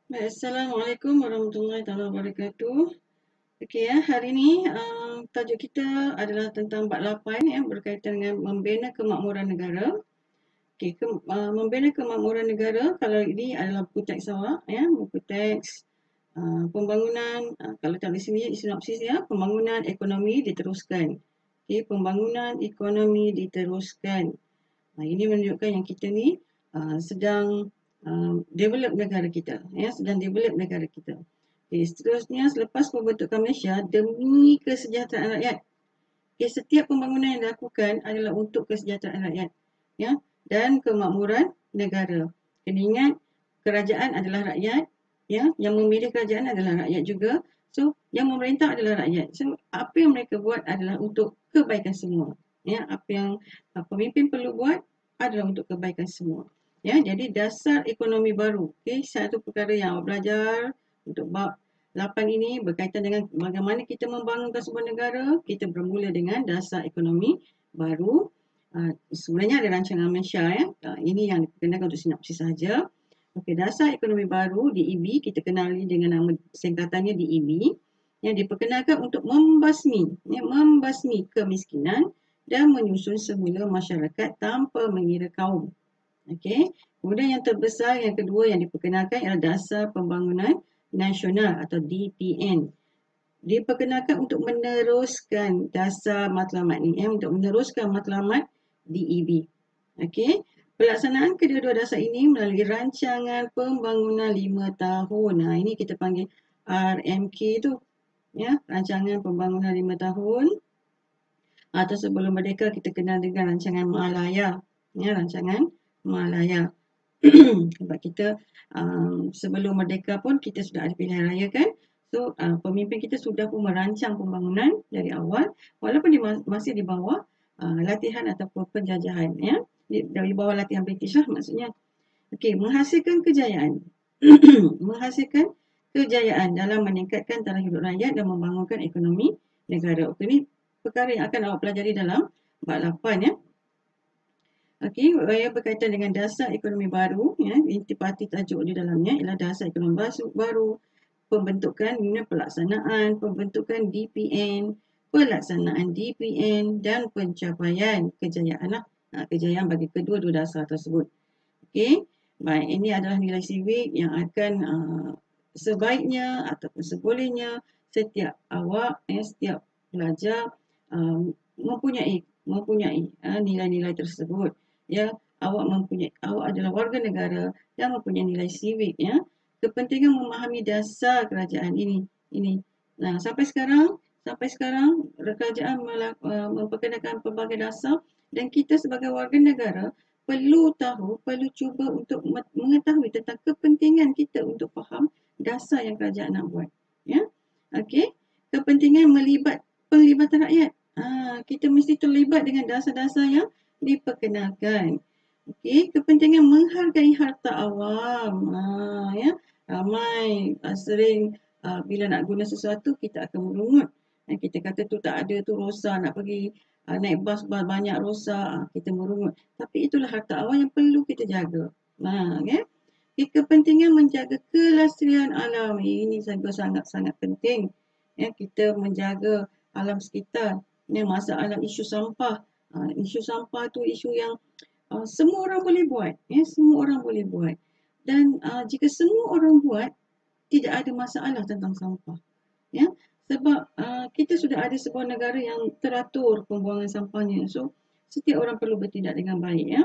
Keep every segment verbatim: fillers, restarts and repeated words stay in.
Baik, Assalamualaikum warahmatullahi taala wabarakatuh. Okey ya, hari ini uh, tajuk kita adalah tentang bab lapan ya, berkaitan dengan membina kemakmuran negara. Okey, ke, uh, membina kemakmuran negara, kalau ini adalah buku teks awak ya, buku teks uh, pembangunan, uh, kalau tak di sini sinopsis ya, pembangunan ekonomi diteruskan. Okey, pembangunan ekonomi diteruskan. Uh, ini menunjukkan yang kita ni uh, sedang uh, develop negara kita, ya, sedang develop negara kita. Okay, seterusnya, selepas pembentukan Malaysia demi kesejahteraan rakyat. Okay, setiap pembangunan yang dilakukan adalah untuk kesejahteraan rakyat, ya, dan kemakmuran negara. Kena ingat, kerajaan adalah rakyat, ya, yang memilih kerajaan adalah rakyat juga. So, yang memerintah adalah rakyat. So, apa yang mereka buat adalah untuk kebaikan semua. Ya, apa yang uh, pemimpin perlu buat adalah untuk kebaikan semua. Ya, jadi dasar ekonomi baru. Okay, satu perkara yang awak belajar untuk bab lapan ini berkaitan dengan bagaimana kita membangunkan sebuah negara. Kita bermula dengan dasar ekonomi baru. Uh, sebenarnya ada rancangan Malaysia ya. Uh, ini yang diperkenalkan untuk sinopsis saja. Okey, dasar ekonomi baru D E B, kita kenali dengan nama singkatannya D E B, yang diperkenalkan untuk membasmi, ya, membasmi kemiskinan dan menyusun semula masyarakat tanpa mengira kaum. Okey. Kemudian yang terbesar yang kedua yang diperkenalkan ialah dasar pembangunan nasional atau D P N. Diperkenalkan untuk meneruskan dasar matlamat ni, ya, untuk meneruskan matlamat D E B. Okey. Pelaksanaan kedua-dua dasar ini melalui rancangan pembangunan lima tahun. Nah, ini kita panggil R M K tu, ya, rancangan pembangunan lima tahun. Atau sebelum merdeka kita kenal dengan rancangan Malaya, ya, rancangan Malaya. Sebab kita um, sebelum merdeka pun kita sudah ada pilihan raya kan. So uh, pemimpin kita sudah pun merancang pembangunan dari awal walaupun di, masih di bawah uh, latihan ataupun penjajahan, ya. Di, dari bawah latihan British lah maksudnya. Okey, menghasilkan kejayaan. menghasilkan kejayaan dalam meningkatkan taraf hidup rakyat dan membangunkan ekonomi negara. Okey, ini perkara yang akan awak pelajari dalam bab lapan ya. Okey, yang berkaitan dengan dasar ekonomi baru, ya, intipati tajuk di dalamnya ialah dasar ekonomi baru, pembentukan unit pelaksanaan, pembentukan D P N, pelaksanaan D P N dan pencapaian kejayaan lah. Ha, kejayaan bagi kedua-dua dasar tersebut. Okey, baik, ini adalah nilai civic yang akan uh, sebaiknya ataupun sebolehnya setiap awak, eh, setiap pelajar uh, mempunyai mempunyai uh, nilai-nilai tersebut. Ya, awak mempunyai awak adalah warga negara yang mempunyai nilai civic, ya. Kepentingan memahami dasar kerajaan ini ini. Nah, sampai sekarang sampai sekarang kerajaan uh, memperkenalkan pelbagai dasar dan kita sebagai warga negara perlu tahu, perlu cuba untuk mengetahui tentang kepentingan kita untuk faham dasar yang kerajaan nak buat. Ya, okey. Kepentingan melibat pelibatan rakyat. Ha, kita mesti terlibat dengan dasar-dasar yang diperkenalkan. Okey, kepentingan menghargai harta awam. Ha, ya, ramai uh, sering uh, bila nak guna sesuatu kita akan merungut. Dan kita kata tu tak ada, tu rosak, nak pergi uh, naik bas banyak rosak, uh, kita merungut. Tapi itulah harta awam yang perlu kita jaga. Nah, ya. Kepentingan menjaga kelestarian alam ini juga sangat-sangat penting. Ya, kita menjaga alam sekitar. Ini masalah isu sampah. Uh, isu sampah tu isu yang uh, semua orang boleh buat. Ya, semua orang boleh buat. Dan uh, jika semua orang buat, tidak ada masalah tentang sampah. Ya, sebab uh, kita sudah ada sebuah negara yang teratur pembuangan sampahnya. So, setiap orang perlu bertindak dengan baik, ya.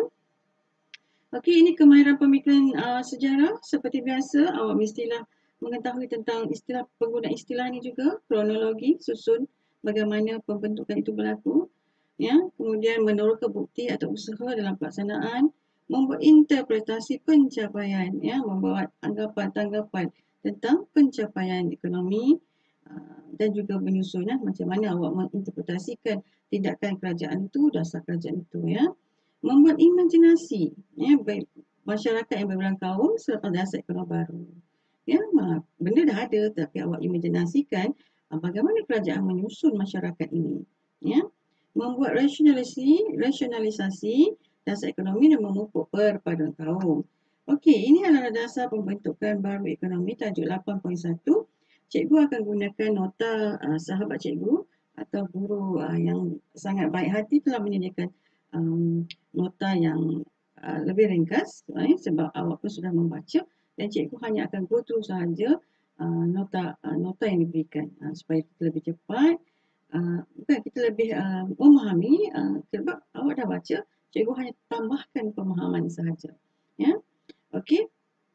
Okey, ini kemahiran pemikiran uh, sejarah. Seperti biasa, awak mestilah mengetahui tentang istilah, penggunaan istilah ini juga, kronologi, susun bagaimana pembentukan itu berlaku. Ya, kemudian meneroka bukti atau usaha dalam pelaksanaan, membuat interpretasi pencapaian, ya, membuat anggapan-tanggapan tentang pencapaian ekonomi uh, dan juga menyusun, ya, macam mana awak menginterpretasikan tindakan kerajaan itu, dasar kerajaan itu, ya. Membuat imajinasi, ya, baik masyarakat yang berbelang kaum selepas dasar ekonomi baru. Ya, benda dah ada tapi awak imajinasikan bagaimana kerajaan menyusun masyarakat ini, ya. Membuat rasionalisasi, rasionalisasi dasar ekonomi dan memupuk perpaduan kaum. Okey, ini adalah dasar pembentukan baru ekonomi tajuk lapan titik satu. Cikgu akan gunakan nota uh, sahabat cikgu atau guru uh, yang sangat baik hati telah menyediakan um, nota yang uh, lebih ringkas eh, sebab awak pun sudah membaca dan cikgu hanya akan go through sahaja uh, nota uh, nota yang diberikan uh, supaya kita lebih cepat uh, bukan kita lebih uh, memahami uh, sebab awak dah baca, cikgu hanya tambahkan pemahaman sahaja. Ya. Okey.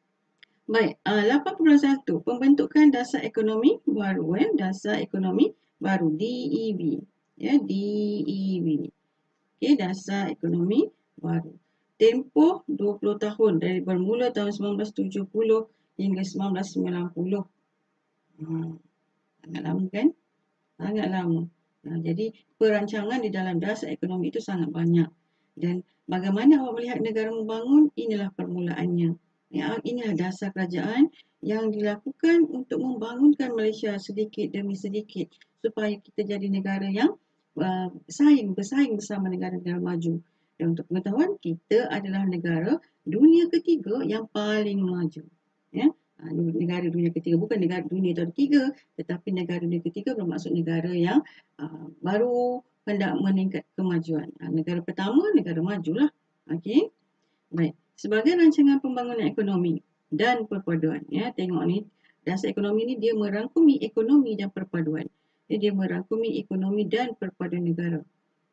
Baik, uh, lapan titik satu pembentukan dasar ekonomi baru eh dasar ekonomi baru D E B. Ya, D E B. Okey, dasar ekonomi baru. Tempoh dua puluh tahun dari bermula tahun sembilan belas tujuh puluh hingga sembilan belas sembilan puluh. Hmm, sangat lama kan? Sangat lama. Nah, jadi perancangan di dalam dasar ekonomi itu sangat banyak. Dan bagaimana awak melihat negara membangun, inilah permulaannya. Ya, inilah dasar kerajaan yang dilakukan untuk membangunkan Malaysia sedikit demi sedikit supaya kita jadi negara yang uh, bersaing, bersaing bersama negara-negara maju. Dan untuk pengetahuan, kita adalah negara dunia ketiga yang paling maju. Ya, negara dunia ketiga, bukan negara dunia ketiga, tetapi negara dunia ketiga bermaksud negara yang uh, baru hendak meningkat kemajuan. Uh, negara pertama, negara majulah. Okey. Baik. Sebagai rancangan pembangunan ekonomi dan perpaduan, ya, tengok ni, dasar ekonomi ni dia merangkumi ekonomi dan perpaduan. Dia, dia merangkumi ekonomi dan perpaduan negara.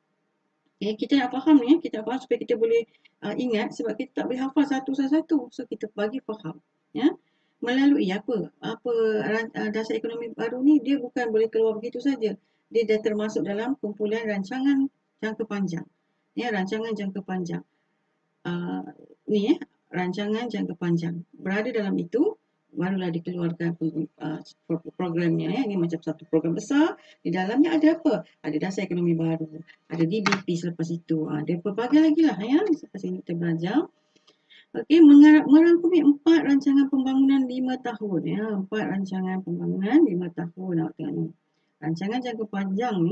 Okay, kita nak faham ni, kita nak faham supaya kita boleh uh, ingat sebab kita tak boleh hafal satu-satu. So kita bagi faham. Ya. Melalui apa? Apa uh, dasar ekonomi baru ni dia bukan boleh keluar begitu saja. Dia dah termasuk dalam kumpulan rancangan jangka panjang. Ya, rancangan jangka panjang. Uh, ni eh, rancangan jangka panjang. Berada dalam itu barulah dikeluarkan uh, programnya. Ya. Ini macam satu program besar. Di dalamnya ada apa? Ada dasar ekonomi baru. Ada D B P selepas itu. Ada pelbagai lagi lah. Ya. Selepas ini kita belajar. Okey, merangkumi empat rancangan pembangunan lima tahun. Ya. Empat rancangan pembangunan lima tahun. Nak tengok ni. Rancangan jangka panjang ni.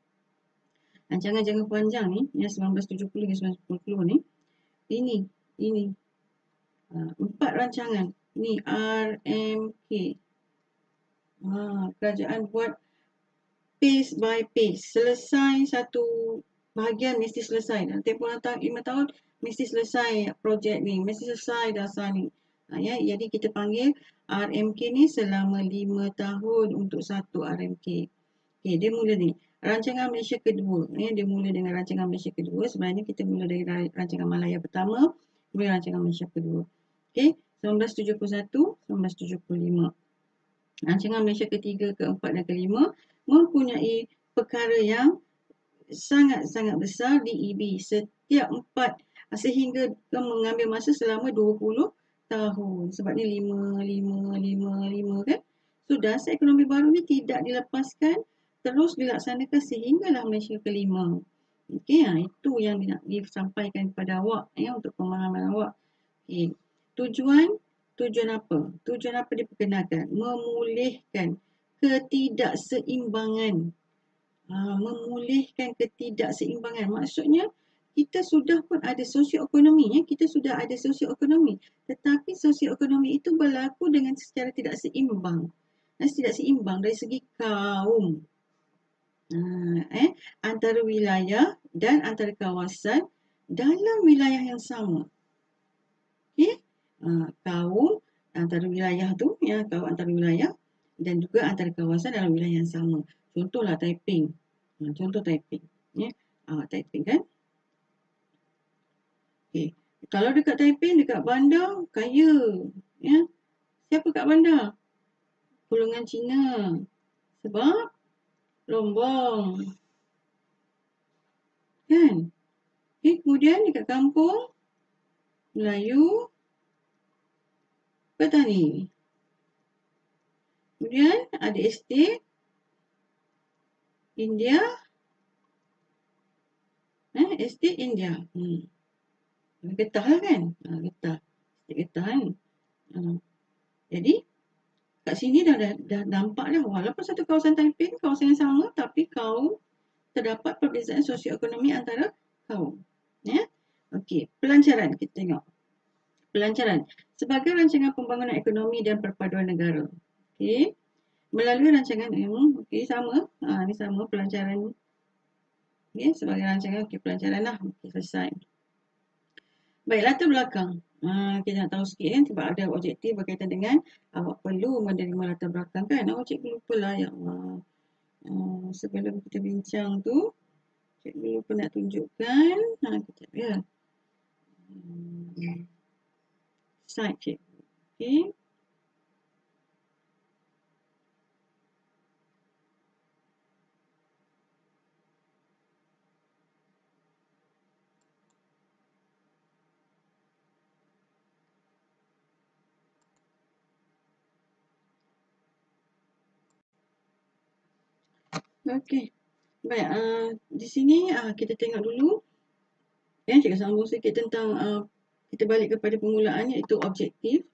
Rancangan jangka panjang ni. Ya, sembilan belas tujuh puluh hingga sembilan belas sembilan puluh ni. Ini. Ini. Uh, empat rancangan. Ni R M K. Ha, kerajaan buat pace by pace. Selesai satu bahagian mesti selesai. Dalam tempoh lima tahun mesti selesai projek ni. Mesti selesai dasar ni. Ha, ya, jadi kita panggil R M K ni selama lima tahun untuk satu R M K. Okay, dia mula ni. Rancangan Malaysia kedua. Ya, dia mula dengan rancangan Malaysia kedua. Sebenarnya kita mula dari rancangan Malaya pertama. Kemudian rancangan Malaysia kedua. Okay, sembilan belas tujuh puluh satu, sembilan belas tujuh puluh lima. Rancangan Malaysia ketiga, keempat dan kelima mempunyai perkara yang sangat-sangat besar D E B setiap empat sehingga mengambil masa selama dua puluh tahun. Sebab ni lima, lima, lima, lima kan. So dasar ekonomi baru ni tidak dilepaskan, terus dilaksanakan sehinggalah Malaysia kelima. Okey, ha, itu yang nak disampaikan kepada awak ya untuk pemahaman awak. Okey. Tujuan Tujuan apa? Tujuan apa diperkenalkan? Memulihkan ketidakseimbangan. Ha, memulihkan ketidakseimbangan. Maksudnya, kita sudah pun ada sosioekonomi. Ya? Kita sudah ada sosioekonomi. Tetapi sosioekonomi itu berlaku dengan secara tidak seimbang. Dan tidak seimbang dari segi kaum. Ha, eh, antara wilayah dan antara kawasan dalam wilayah yang sama. Okey? Uh, kaum antara wilayah tu, ya, kaum antara wilayah dan juga antara kawasan dalam wilayah yang sama. Contohlah Taiping. Uh, contoh Taiping. Ya. Uh, Taiping kan. Okay. Kalau dekat Taiping, dekat bandar, kaya. Ya. Siapa kat bandar? Golongan Cina. Sebab lombong. Kan? Okay. Kemudian dekat kampung, Melayu, petani. Kemudian ada estate India. Eh, estate India. Hmm. Getah lah kan? Ha, getah. Estate getah kan? Ha. Jadi, kat sini dah, dah, dah nampak dah. Walaupun satu kawasan Taiping, kawasan yang sama, tapi kaum terdapat perbezaan sosioekonomi antara kaum. Ya? Okey, pelancaran kita tengok. Pelancaran sebagai rancangan pembangunan ekonomi dan perpaduan negara. Okey. Melalui rancangan hmm, okey sama. Ha, ni sama pelancaran. Okey, sebagai rancangan okey pelancaran lah. Okey, selesai. Baik, latar belakang. Ha, kita nak tahu sikit kan sebab ada objektif berkaitan dengan awak perlu menerima latar belakang kan. Awak cikgu lupa lah ya Allah. Uh, sebelum kita bincang tu, cikgu lupa nak tunjukkan. Ha, kejap ya. Hmm. Slide cikgu. Okey. Okey. Baik, uh, di sini uh, kita tengok dulu. Ya, cikgu sambung sikit tentang uh, kita balik kepada permulaan iaitu objektif.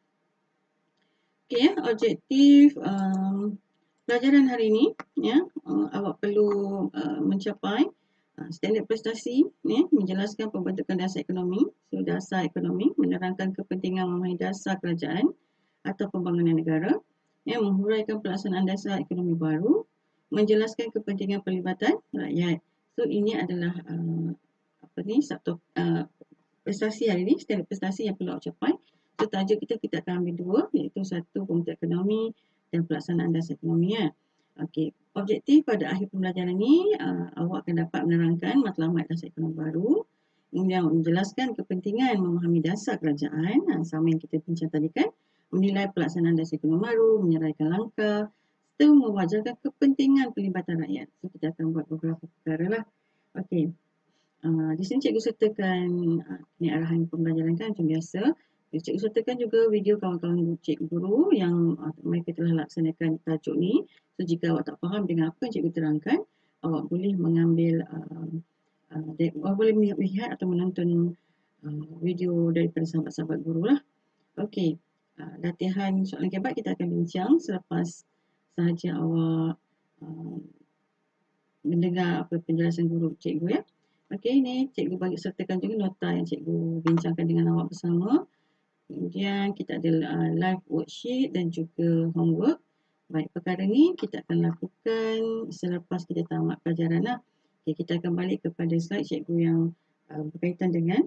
Okey ya, objektif um, pelajaran hari ini ya, uh, awak perlu uh, mencapai uh, standard prestasi ya, menjelaskan pembentukan dasar ekonomi. So dasar ekonomi menerangkan kepentingan memahami dasar kerajaan atau pembangunan negara, ya, menghuraikan pelaksanaan dasar ekonomi baru, menjelaskan kepentingan pelibatan rakyat. So ini adalah uh, apa ni satu uh, prestasi hari ini, standard prestasi yang perlu awak capai. So tajuk kita kita akan ambil dua iaitu satu pembentukan ekonomi dan pelaksanaan dasar ekonomi ya. Okey, objektif pada akhir pembelajaran ini uh, awak akan dapat menerangkan matlamat dasar ekonomi baru, kemudian menjelaskan kepentingan memahami dasar kerajaan, uh, sama yang kita bincang tadi kan, menilai pelaksanaan dasar ekonomi baru, menyeraikan langkah, serta mewajarkan kepentingan pelibatan rakyat. So kita akan buat beberapa perkara lah. Okey. Uh, di sini cikgu sertakan uh, ni arahan pembelajaran kan macam biasa. Cikgu sertakan juga video kawan-kawan cikgu guru yang uh, mereka telah laksanakan tajuk ni. So jika awak tak faham dengan apa yang cikgu terangkan, awak boleh mengambil uh, uh, awak boleh melihat atau menonton uh, video daripada sahabat-sahabat guru lah. Okey, uh, latihan soalan kebat kita akan bincang selepas sahaja awak uh, mendengar apa penjelasan guru cikgu ya. Okey, ini cikgu bagi sertakan juga nota yang cikgu bincangkan dengan awak bersama. Kemudian kita ada uh, live worksheet dan juga homework. Baik, perkara ni kita akan lakukan selepas kita tamat pelajaran lah. Okay, kita akan balik kepada slide cikgu yang uh, berkaitan dengan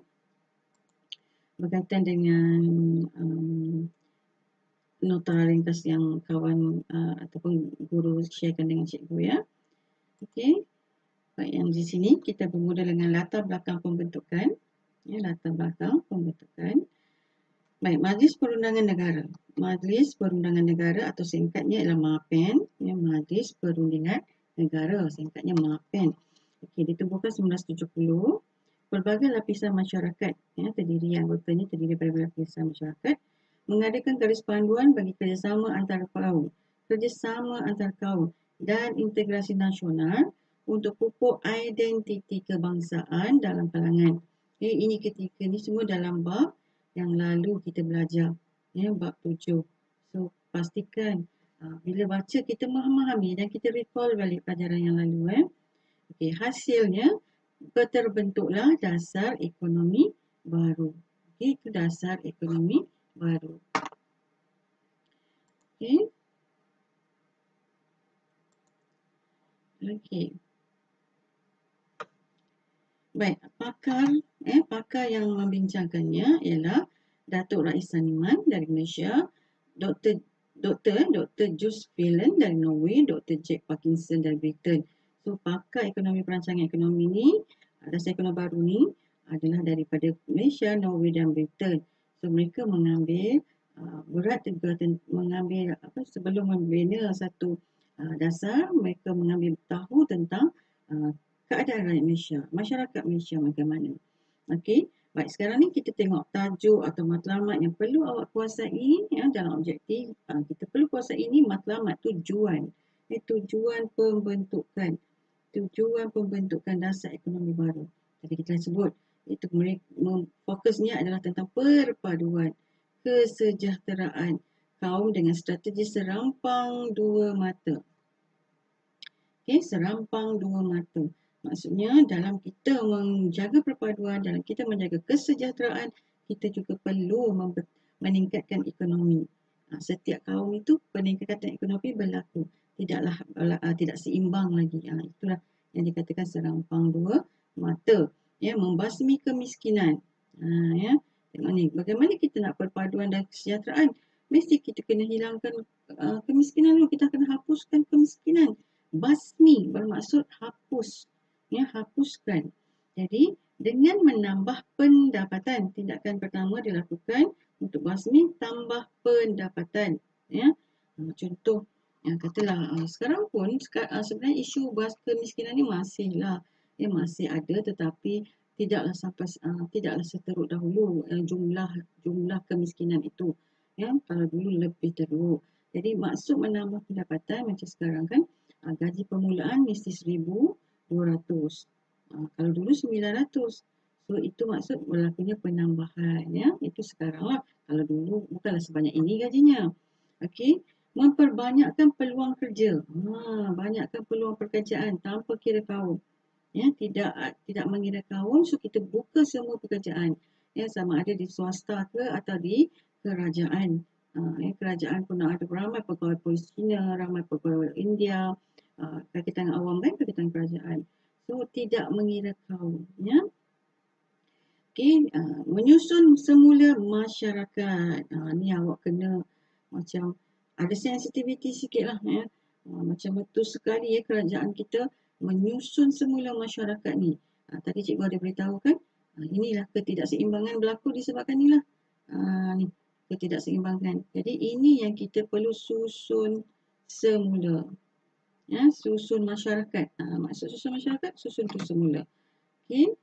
berkaitan dengan um, nota ringkas yang kawan uh, ataupun guru sharekan dengan cikgu ya. Okey. Baik, yang di sini kita bermula dengan latar belakang pembentukan. Ya, latar belakang pembentukan. Baik, Majlis Perundangan Negara. Majlis Perundangan Negara atau singkatnya ialah MAPEN. Ya, Majlis Perundingan Negara, singkatnya MAPEN. Okey, ditubuhkan seribu sembilan ratus tujuh puluh. Pelbagai lapisan masyarakat, ya, terdiri anggotanya terdiri daripada lapisan masyarakat, mengadakan garis panduan bagi kerjasama antara kaum, kerjasama antara kaum dan integrasi nasional untuk pupuk identiti kebangsaan dalam kalangan. Ya, ini ketika ni semua dalam bab yang lalu kita belajar, ya, bab tujuh. So pastikan uh, bila baca kita memahami dan kita recall balik pelajaran yang lalu. Eh. Okey, hasilnya terbentuklah dasar ekonomi baru. Okey, itu dasar ekonomi baru. Okey. Okey. Baik, pakar eh pakar yang membincangkannya ialah Datuk Rais Saniman dari Malaysia, Doktor Doktor Doktor Jus Phelan dari Norway, Doktor Jack Parkinson dari Britain. So pakar ekonomi perancangan ekonomi ni, dasar ekonomi baru ni adalah daripada Malaysia, Norway dan Britain. So mereka mengambil uh, berat juga mengambil apa sebelum membina satu uh, dasar, mereka mengambil tahu tentang uh, keadaan rakyat Malaysia, masyarakat Malaysia bagaimana. Okey, baik, sekarang ni kita tengok tajuk atau matlamat yang perlu awak kuasai ya, dalam objektif. Uh, kita perlu kuasai ini matlamat tujuan. Eh, tujuan pembentukan. Tujuan pembentukan dasar ekonomi baru. Tadi kita sebut, itu fokusnya adalah tentang perpaduan kesejahteraan kaum dengan strategi serampang dua mata. Okey, serampang dua mata. Maksudnya dalam kita menjaga perpaduan, dalam kita menjaga kesejahteraan kita juga perlu meningkatkan ekonomi. Ha, setiap kaum itu peningkatan ekonomi berlaku. Tidaklah uh, tidak seimbang lagi. Ha, itulah yang dikatakan serampang dua mata. Ya, membasmi kemiskinan. Ha, ya. Tengok ni, bagaimana kita nak perpaduan dan kesejahteraan? Mesti kita kena hilangkan uh, kemiskinan dulu. Kita kena hapuskan kemiskinan. Basmi bermaksud hapus. Ya, hapuskan. Jadi, dengan menambah pendapatan, tindakan pertama dilakukan untuk basmi tambah pendapatan. Ya, contoh, yang katalah sekarang pun sebenarnya isu bas kemiskinan ni masihlah, ya masih ada, tetapi tidaklah sampai uh, tidaklah seteruk dahulu uh, jumlah jumlah kemiskinan itu. Ya, kalau dulu lebih teruk. Jadi maksud menambah pendapatan macam sekarang kan, uh, gaji permulaan mesti seribu dua ratus. Uh, kalau dulu sembilan ratus. So itu maksud berlakunya penambahan, ya. Itu sekarang lah. Kalau dulu bukanlah sebanyak ini gajinya. Okey, memperbanyakkan peluang kerja. Ha, banyakkan peluang pekerjaan tanpa kira kaum. Ya, tidak tidak mengira kaum, so kita buka semua pekerjaan. Ya, sama ada di swasta ke atau di kerajaan. Uh, ya, kerajaan pun ada ramai pegawai polis Cina, ramai pegawai India, uh, kaitan awam dan kaitan kerajaan. So tidak mengira kaum, ya. Okey, uh, menyusun semula masyarakat. Uh, ni awak kena macam ada sensitiviti sikit lah, ya. Uh, macam betul sekali ya kerajaan kita menyusun semula masyarakat ni. Uh, tadi cikgu ada beritahu kan, uh, inilah ketidakseimbangan berlaku disebabkan inilah. Uh, ni ketidakseimbangan. Jadi ini yang kita perlu susun semula. Ya, susun masyarakat. Uh, maksud susun masyarakat, susun tu semula. Okey.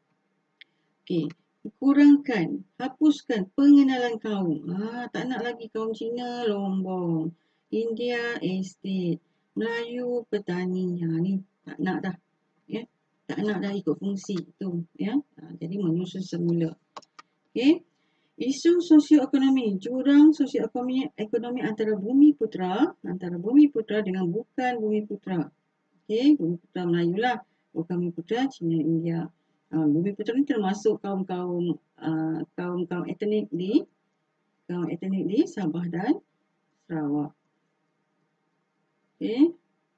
Okey, kurangkan, hapuskan pengenalan kaum. Ha, tak nak lagi kaum Cina lombong, India estate, Melayu petani. Ha, ni tak nak dah. Ya, tak nak dah ikut fungsi tu. Ya, ha, jadi menyusun semula. Okey, isu sosioekonomi, jurang sosioekonomi ekonomi antara bumi putera, antara bumi putera dengan bukan bumi putera. Okey, bumi putera Melayu lah, bukan bumi putera Cina, India. Uh, bumi putera ni termasuk kaum-kaum uh, kaum-kaum etnik di kaum etnik di Sabah dan Sarawak. Okey.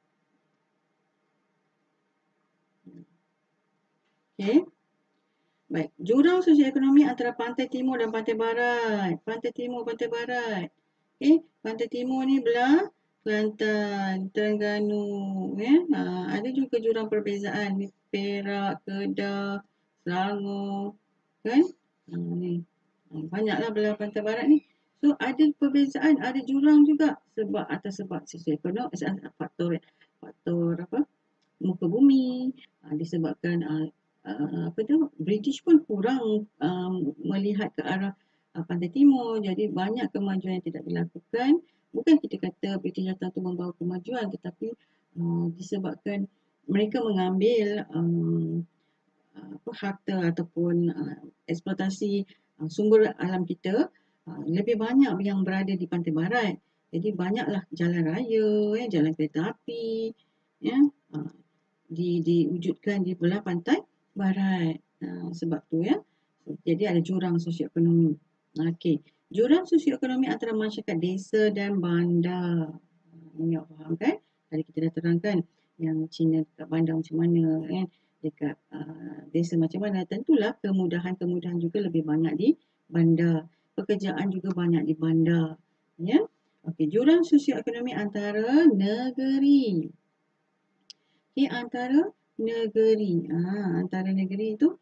Okey. Baik, jurang sosioekonomi antara pantai timur dan pantai barat. Pantai timur, pantai barat. Okey, pantai timur ni belah Kelantan, Terengganu, ya. Ha, ada juga jurang perbezaan ni, Perak, Kedah, Selangor, kan? Ha, ni. Ha, banyaklah belah pantai barat ni. So ada perbezaan, ada jurang juga sebab atas sebab sosioekonomi, faktor faktor apa? Muka bumi, ha, disebabkan uh, uh, apa tu? British pun kurang um, melihat ke arah uh, pantai timur. Jadi banyak kemajuan yang tidak dilakukan. Bukan kita kata British datang tu membawa kemajuan, tetapi uh, disebabkan mereka mengambil um, apa, harta ataupun uh, eksploitasi uh, sumber alam kita uh, lebih banyak yang berada di pantai barat. Jadi banyaklah jalan raya, ya, jalan kereta api, ya, uh, di diwujudkan di belah pantai barat. Uh, sebab tu ya. Jadi ada jurang sosioekonomi. Okey. Jurang sosioekonomi antara masyarakat desa dan bandar. Ini awak faham kan? Tadi kita dah terangkan yang Cina dekat bandar macam mana, kan? Dekat uh, desa macam mana. Tentulah kemudahan-kemudahan juga lebih banyak di bandar. Pekerjaan juga banyak di bandar. Ya. Okey, jurang sosioekonomi antara negeri. Okey, antara negeri. Ha, antara negeri itu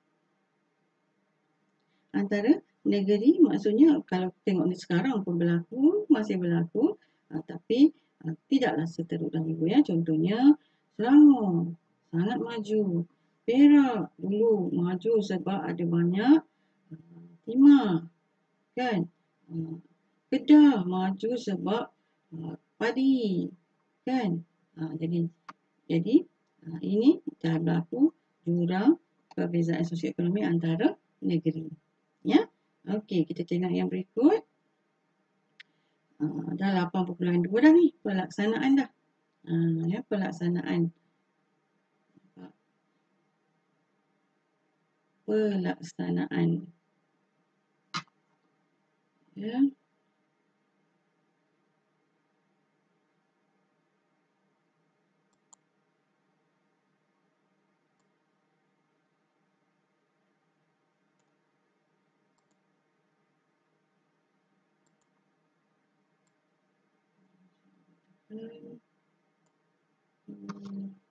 antara negeri maksudnya kalau tengok ni sekarang pun berlaku, masih berlaku, uh, tapi uh, tidaklah seteruk dahulu ya. Contohnya Selangor sangat maju. Perak dulu maju sebab ada banyak uh, timah, kan? Uh, Kedah maju sebab uh, padi, kan? Uh, jadi jadi uh, ini dah berlaku jurang perbezaan sosioekonomi antara negeri. Ya. Okey, kita tengok yang berikut. Uh, dah lapan perpuluhan dua dah ni pelaksanaan dah. Uh, ya, pelaksanaan. Pelaksanaan. Ya. Hmm. Hmm.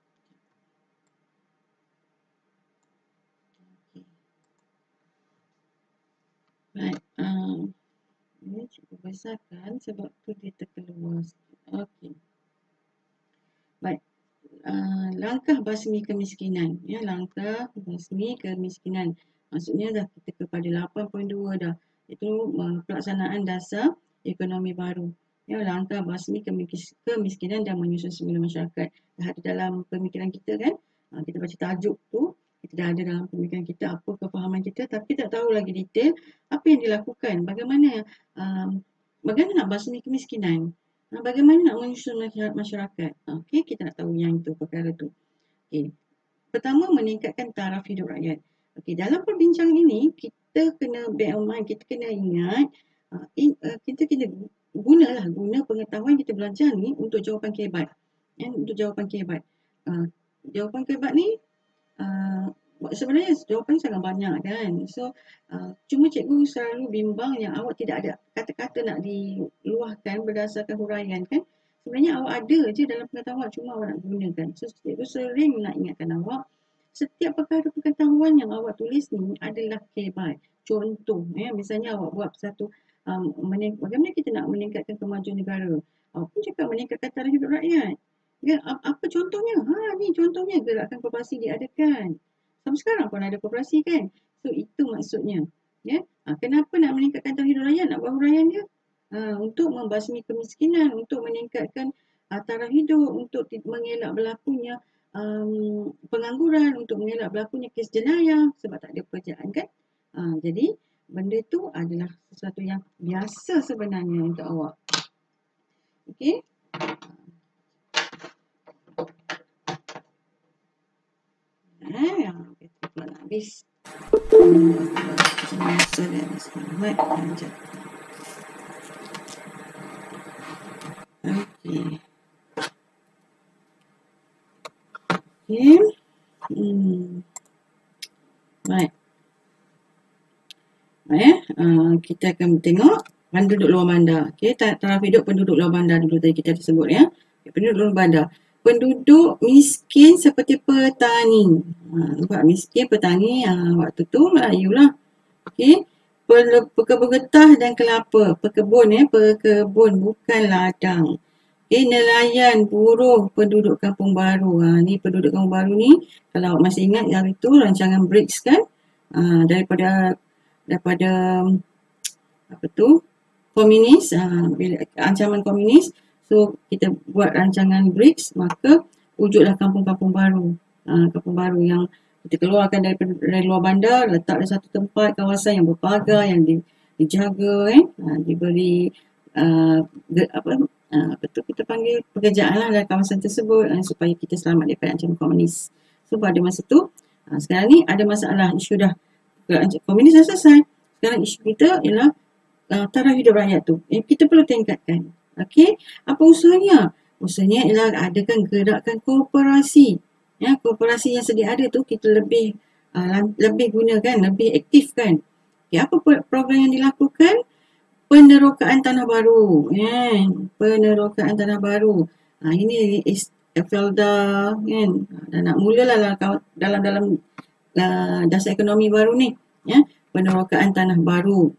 Baik, uh, ini cikgu besarkan sebab tu dia terkeluar sikit. Okey. Baik. Uh, langkah basmi kemiskinan. Ya, langkah basmi kemiskinan. Maksudnya dah kita kepada lapan poin dua dah. Itu uh, pelaksanaan dasar ekonomi baru. Ya, langkah basmi kemikis- kemiskinan dan menyusun semula masyarakat. Dah ada dalam pemikiran kita kan. Uh, kita baca tajuk tu, kita dah ada dalam pemikiran kita apa kefahaman kita, tapi tak tahu lagi detail apa yang dilakukan. Bagaimana um, bagaimana nak basmi kemiskinan. Ha, bagaimana nak menyusun masyarakat? Okey, kita nak tahu yang itu perkara tu. Okey. Pertama, meningkatkan taraf hidup rakyat. Okey, dalam perbincangan ini kita kena bear in mind, kita kena ingat uh, in, uh, kita kena gunalah guna pengetahuan kita belajar ni untuk jawapan kehebat. Ya, untuk jawapan kehebat. Uh, jawapan kehebat ni uh, sebenarnya jawapan sangat banyak kan. So uh, cuma cikgu selalu bimbang yang awak tidak ada kata-kata nak diluahkan berdasarkan huraian kan. Sebenarnya awak ada je dalam pengetahuan, cuma awak nak gunakan. So cikgu sering nak ingatkan awak, setiap perkara pengetahuan yang awak tulis ni adalah kehebat. Contoh, ya, misalnya awak buat satu um, mening- bagaimana kita nak meningkatkan kemajuan negara. Awak pun cakap meningkatkan taraf hidup rakyat. Ya, apa contohnya? Ha, ni contohnya gerakan koperasi diadakan. Sampai sekarang pun ada koperasi kan. So itu maksudnya. Ya, ha, kenapa nak meningkatkan taraf hidup rakyat? Nak buat huraian dia? Ha, untuk membasmi kemiskinan, untuk meningkatkan uh, taraf hidup, untuk mengelak berlakunya um, pengangguran, untuk mengelak berlakunya kes jenayah sebab tak ada pekerjaan kan. Ha, jadi benda tu adalah sesuatu yang biasa sebenarnya untuk awak. Okey. Eh, yang kita pula nak habis. Masa dia selamat lanjut. Okey. Okey. Hmm. Baik. Baik, uh, kita akan tengok penduduk luar bandar. Okey, taraf hidup penduduk luar bandar dulu tadi kita sebut ya. Okay, penduduk luar bandar. Penduduk miskin seperti petani. Ha, nampak miskin petani ha, waktu tu Melayu lah. Okey. Pekebun getah dan kelapa. Pekebun ya, pekebun bukan ladang. Okey, nelayan, buruh, penduduk kampung baru. Ha, ni penduduk kampung baru ni, kalau masih ingat hari tu rancangan BRICS kan? Ha, daripada daripada apa tu? Komunis, ha, bila ancaman komunis. So kita buat rancangan BRICS, maka wujudlah kampung-kampung baru. Ha, kampung baru yang kita keluarkan dari, dari luar bandar, letak di satu tempat kawasan yang berpagar, yang di, dijaga, eh, ha, diberi uh, ge, apa, uh, apa tu kita panggil pekerjaan lah dalam kawasan tersebut uh, supaya kita selamat daripada ancaman komunis. So pada masa tu, uh, sekarang ni ada masalah, isu dah komunis dah selesai. Sekarang isu kita ialah uh, taraf hidup rakyat tu. Eh, kita perlu tingkatkan. Okey, apa usahanya? Usahanya ialah adakan gerakan kooperasi. Ya, kooperasi yang sedia ada tu kita lebih uh, lebih gunakan, lebih aktifkan. Okay, apa program yang dilakukan? Penerokaan tanah baru. Ya, penerokaan tanah baru. Ha, ini is Felda kan. Dan nak mulalah dalam dalam uh, dasar ekonomi baru ni. Ya, penerokaan tanah baru.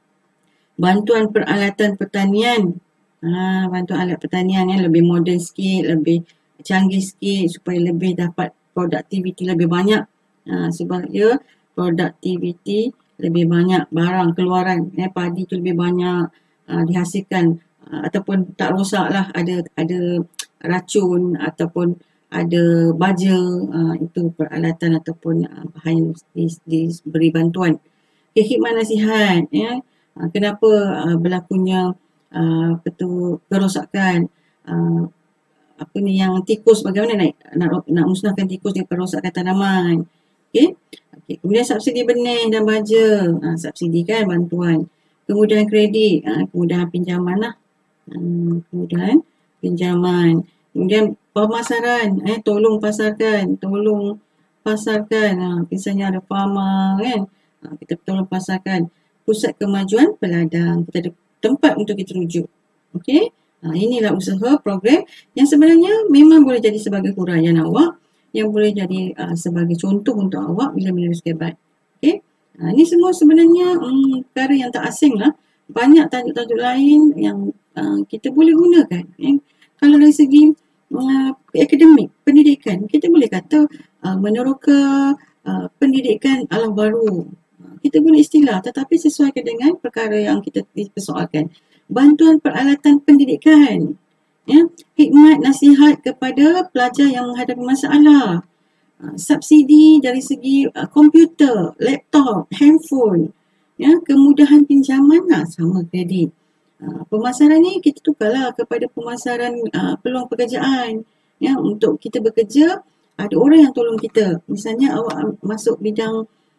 Bantuan peralatan pertanian. Ha, bantuan alat pertanian yang lebih moden sikit, lebih canggih sikit supaya lebih dapat produktiviti lebih banyak. Ha, sebab dia produktiviti lebih banyak barang keluaran, eh, padi tu lebih banyak uh, dihasilkan uh, ataupun tak rosak lah, ada ada racun ataupun ada baja, uh, itu peralatan ataupun uh, bahan yang diberi bantuan. Okay, khidmat nasihat, ya. Uh, kenapa uh, berlakunya Uh, apa tu, kerosakan uh, apa ni yang tikus, bagaimana nak nak, nak musnahkan tikus dengan kerosakan tanaman. Okey. Okey, kemudian subsidi benih dan baja, uh, subsidi kan bantuan. kemudahan kredit, uh, kemudahan pinjaman lah. Uh, kemudahan pinjaman. Kemudian pemasaran, eh, tolong pasarkan, tolong pasarkan. Uh, misalnya ada farma kan, uh, kita tolong pasarkan. Pusat kemajuan peladang, kita ada tempat untuk kita rujuk. Okey, uh, inilah usaha program yang sebenarnya memang boleh jadi sebagai huraian awak, yang boleh jadi uh, sebagai contoh untuk awak bila menulis kebat. Okey, uh, ini semua sebenarnya um, perkara yang tak asing lah. Banyak tajuk-tajuk lain yang uh, kita boleh gunakan. Eh. Kalau dari segi uh, akademik, pendidikan, kita boleh kata uh, meneroka uh, pendidikan ala baru. Uh, kita guna istilah tetapi sesuaikan dengan perkara yang kita persoalkan. Bantuan peralatan pendidikan. Ya, khidmat nasihat kepada pelajar yang menghadapi masalah. Uh, subsidi dari segi uh, komputer, laptop, handphone. Ya, kemudahan pinjaman lah, sama kredit. Uh, pemasaran ni kita tukarlah kepada pemasaran uh, peluang pekerjaan. Ya, untuk kita bekerja, ada orang yang tolong kita. Misalnya awak masuk bidang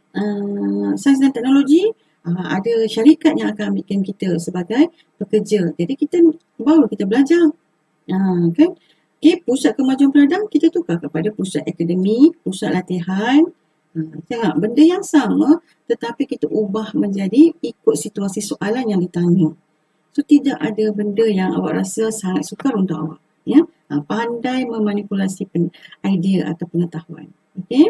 uh, sains dan teknologi, uh, ada syarikat yang akan ambilkan kita sebagai pekerja. Jadi kita baru kita belajar. Uh, kan? Okay, pusat kemajuan peladang kita tukar kepada pusat akademik, pusat latihan. Uh, tengok, benda yang sama tetapi kita ubah menjadi ikut situasi soalan yang ditanya. So, tidak ada benda yang awak rasa sangat sukar untuk awak. Ya? Ha, pandai memanipulasi pen, idea atau pengetahuan. Okay?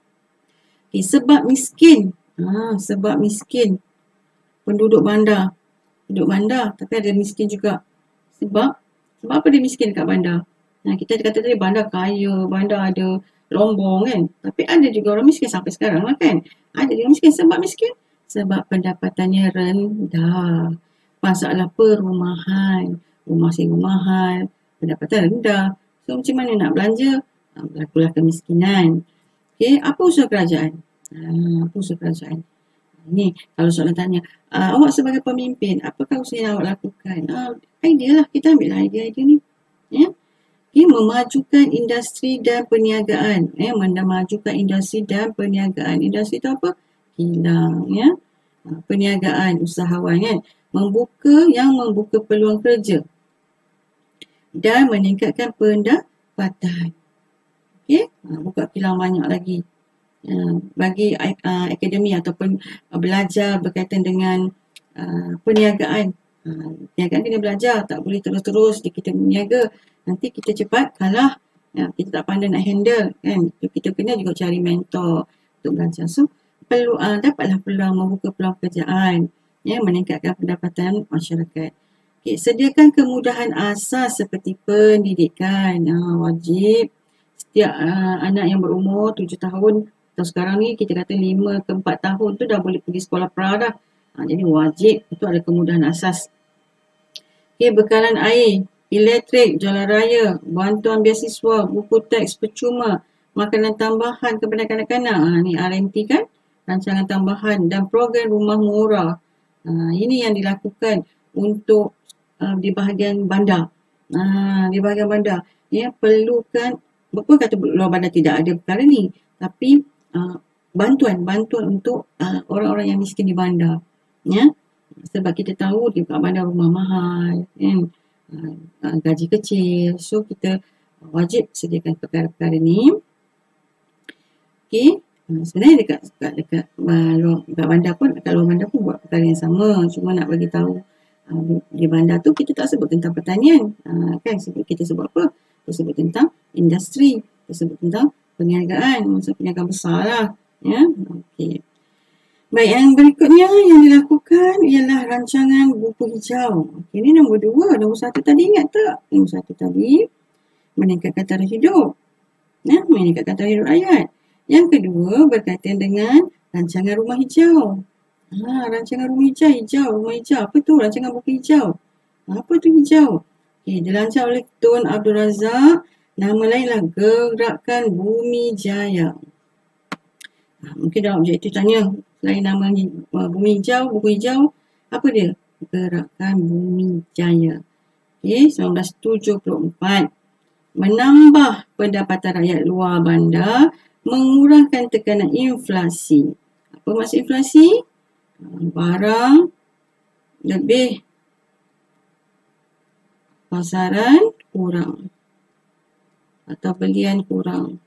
Okay, sebab miskin. Ha, sebab miskin. Penduduk bandar. Penduduk bandar, tapi ada miskin juga. Sebab, sebab apa dia miskin kat bandar? Ha, kita kata tadi bandar kaya, bandar ada lombong kan. Tapi ada juga orang miskin sampai sekarang lah kan. Ada juga miskin. Sebab miskin? Sebab pendapatannya rendah. Masalah perumahan. Rumah sewa mahal. Pendapatan rendah. So macam mana nak belanja? Ha, berlakulah kemiskinan. Okay, apa usaha kerajaan? Ha, apa usaha kerajaan? Ni kalau soalan tanya, uh, awak sebagai pemimpin, apakah usaha yang awak lakukan? Uh, idea lah, kita ambil lah idea-idea ni. Ya? Okay, memajukan industri dan perniagaan. Eh, memajukan industri dan perniagaan. Industri tu apa? Kilang. Ya? Uh, perniagaan, usahawan kan. Membuka yang membuka peluang kerja. Dan meningkatkan pendapatan. Okay? Uh, buka kilang banyak lagi. Uh, bagi uh, akademi ataupun uh, belajar berkaitan dengan uh, perniagaan. Uh, perniagaan kena belajar, tak boleh terus-terus kita berniaga. Nanti kita cepat kalah, ya, kita tak pandai nak handle kan. Kita kena juga cari mentor untuk belajar. So, perlu uh, dapatlah peluang membuka peluang pekerjaan, ya, meningkatkan pendapatan masyarakat. Okay, sediakan kemudahan asas seperti pendidikan. Uh, wajib setiap uh, anak yang berumur tujuh tahun atau sekarang ni kita kata lima ke empat tahun tu dah boleh pergi sekolah pra dah. Ha, jadi wajib itu ada kemudahan asas. Okay, bekalan air, elektrik, jalan raya, bantuan beasiswa, buku teks percuma, makanan tambahan kepada kanak-kanak. Ha, ni R M T kan, rancangan tambahan dan program rumah murah. Ha, ini yang dilakukan untuk uh, di bahagian bandar. Ha, di bahagian bandar. Ya, perlukan, bukan kata luar bandar tidak ada perkara ni, tapi Uh, bantuan bantuan untuk uh, orang-orang yang miskin di bandar, ya, sebab kita tahu di bandar rumah mahal kan, uh, uh, gaji kecil, so kita wajib sediakan perkara-perkara ni. Okey, uh, sebenarnya dekat dekat, dekat uh, luar, dekat bandar pun, dekat luar bandar pun buat perkara yang sama, cuma nak bagi tahu uh, di, di bandar tu kita tak sebut tentang pertanian, uh, kan, sebut, kita sebut apa? Kita sebut tentang industri, kita sebut tentang perniagaan, maksud perniagaan besar lah. Ya? Okey. Baik, yang berikutnya yang dilakukan ialah rancangan buku hijau. Okey, ini nombor dua. Nombor satu tadi ingat tak? Nombor satu tadi meningkatkan taraf hidup. Ya? Meningkatkan taraf hidup rakyat. Yang kedua berkaitan dengan rancangan rumah hijau. Ha, rancangan rumah hijau, hijau, rumah hijau. Apa tu rancangan buku hijau? Apa tu hijau? Okey, dirancang oleh Tun Abdul Razak. Nama lainlah Gerakan Bumi Jaya. Ha, mungkin dalam objektif tanya, selain nama uh, Bumi Hijau, buku hijau, apa dia? Gerakan Bumi Jaya. Okay, seribu sembilan ratus tujuh puluh empat. Menambah pendapatan rakyat luar bandar, mengurangkan tekanan inflasi. Apa maksud inflasi? Barang lebih, pasaran kurang atau belian kurang,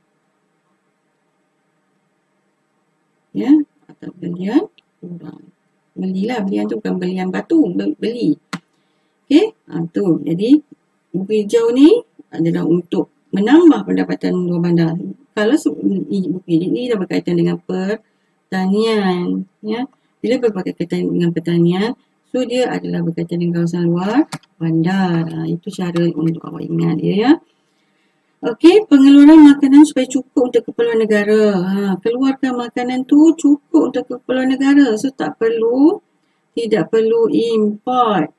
ya, atau belian kurang. Belilah, belian tu bukan belian batu, beli. Okey, ha, tu. Jadi buku hijau ni adalah untuk menambah pendapatan luar bandar. Kalau buku ini dah berkaitan dengan pertanian, ya. Bila berkaitan dengan pertanian, so dia adalah berkaitan dengan kawasan luar bandar. Ha, itu cara untuk awak ingat dia, ya. Okey, pengeluaran makanan supaya cukup untuk keperluan negara. Ha, keluarkan makanan tu cukup untuk keperluan negara. So tak perlu, tidak perlu import.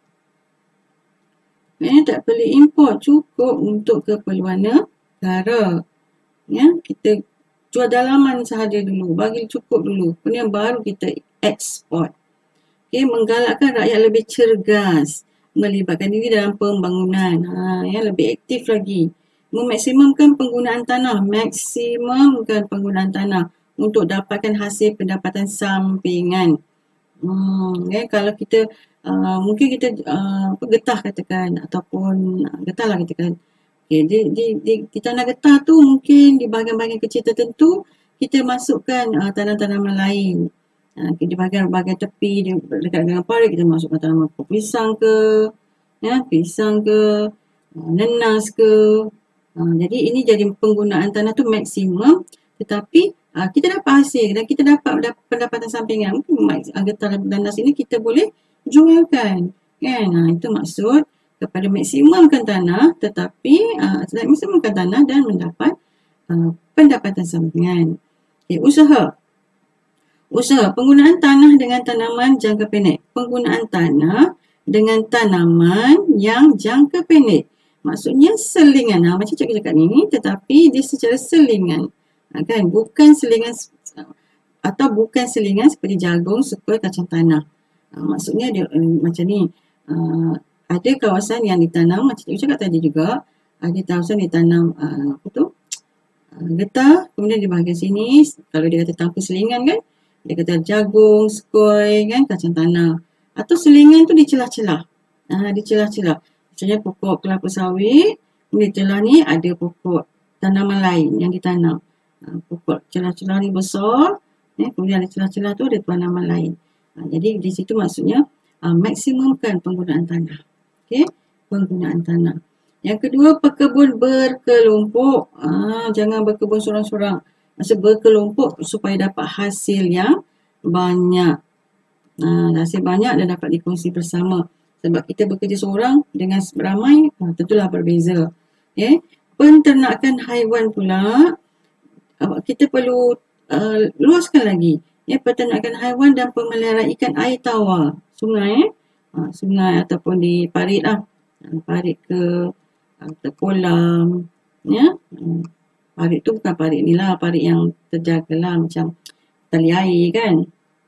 Eh, tak perlu import, cukup untuk keperluan negara. Ya, kita jual dalaman sahaja dulu, bagi cukup dulu. Kemudian baru kita ekspor. Okey, menggalakkan rakyat lebih cergas, melibatkan diri dalam pembangunan. Ha, ya, lebih aktif lagi. Memaksimumkan penggunaan tanah, maksimumkan penggunaan tanah untuk dapatkan hasil pendapatan sampingan. Hmm, ya, kalau kita uh, mungkin kita uh, getah katakan, ataupun uh, getah lah katakan. Okay, di, di, di, di tanah getah tu mungkin di bahagian-bahagian kecil tertentu kita masukkan uh, tanam-tanaman lain. Uh, di bahagian-bahagian tepi, di, dekat dengan parit kita masukkan tanaman pisang ke, ya, pisang ke, uh, nenas ke. Uh, jadi ini jadi penggunaan tanah tu maksimum, tetapi uh, kita dapat hasil dan kita dapat, dapat pendapatan sampingan. Mungkin getah dan nenas ini kita boleh jualkan, kan? Uh, itu maksud kepada maksimumkan tanah, tetapi uh, maksimumkan tanah dan mendapat uh, pendapatan sampingan. Okay, usaha. Usaha penggunaan tanah dengan tanaman jangka pendek. Penggunaan tanah dengan tanaman yang jangka pendek. Maksudnya selingan. Ha, macam cikgu cakap ni, tetapi dia secara selingan. Ha, kan? Bukan selingan atau bukan selingan seperti jagung, sekul, kacang tanah. Ha, maksudnya dia um, macam ni. Uh, ada kawasan yang ditanam, macam cikgu cakap tadi juga, ada kawasan ditanam uh, apa tu? Uh, getah, kemudian di bahagian sini, kalau dia kata tanpa selingan kan, dia kata jagung, sekul, kan, kacang tanah. Atau selingan tu di celah-celah. Ha, di celah-celah. Misalnya pokok kelapa sawit, di celah ni ada pokok tanaman lain yang ditanam. Ha, pokok celah-celah ni besar, eh, kemudian ada celah-celah tu ada tanaman lain. Ha, jadi di situ maksudnya uh, maksimumkan penggunaan tanah. Okey, penggunaan tanah. Yang kedua, pekebun berkelompok. Ha, jangan berkebun seorang-seorang. Maksud berkelompok supaya dapat hasil yang banyak. Ha, hasil banyak dan dapat dikongsi bersama. Sebab kita bekerja seorang dengan ramai, ha, tentulah berbeza. Okay. Penternakan haiwan pula, kita perlu uh, luaskan lagi. Ya, peternakan haiwan dan pemeliharaan ikan air tawar. Sungai, eh? ha, sungai ataupun di parit lah. Ha, parit ke, atau kolam. Ya. Ha, parit tu bukan parit ni lah, parit yang terjaga lah macam tali air kan.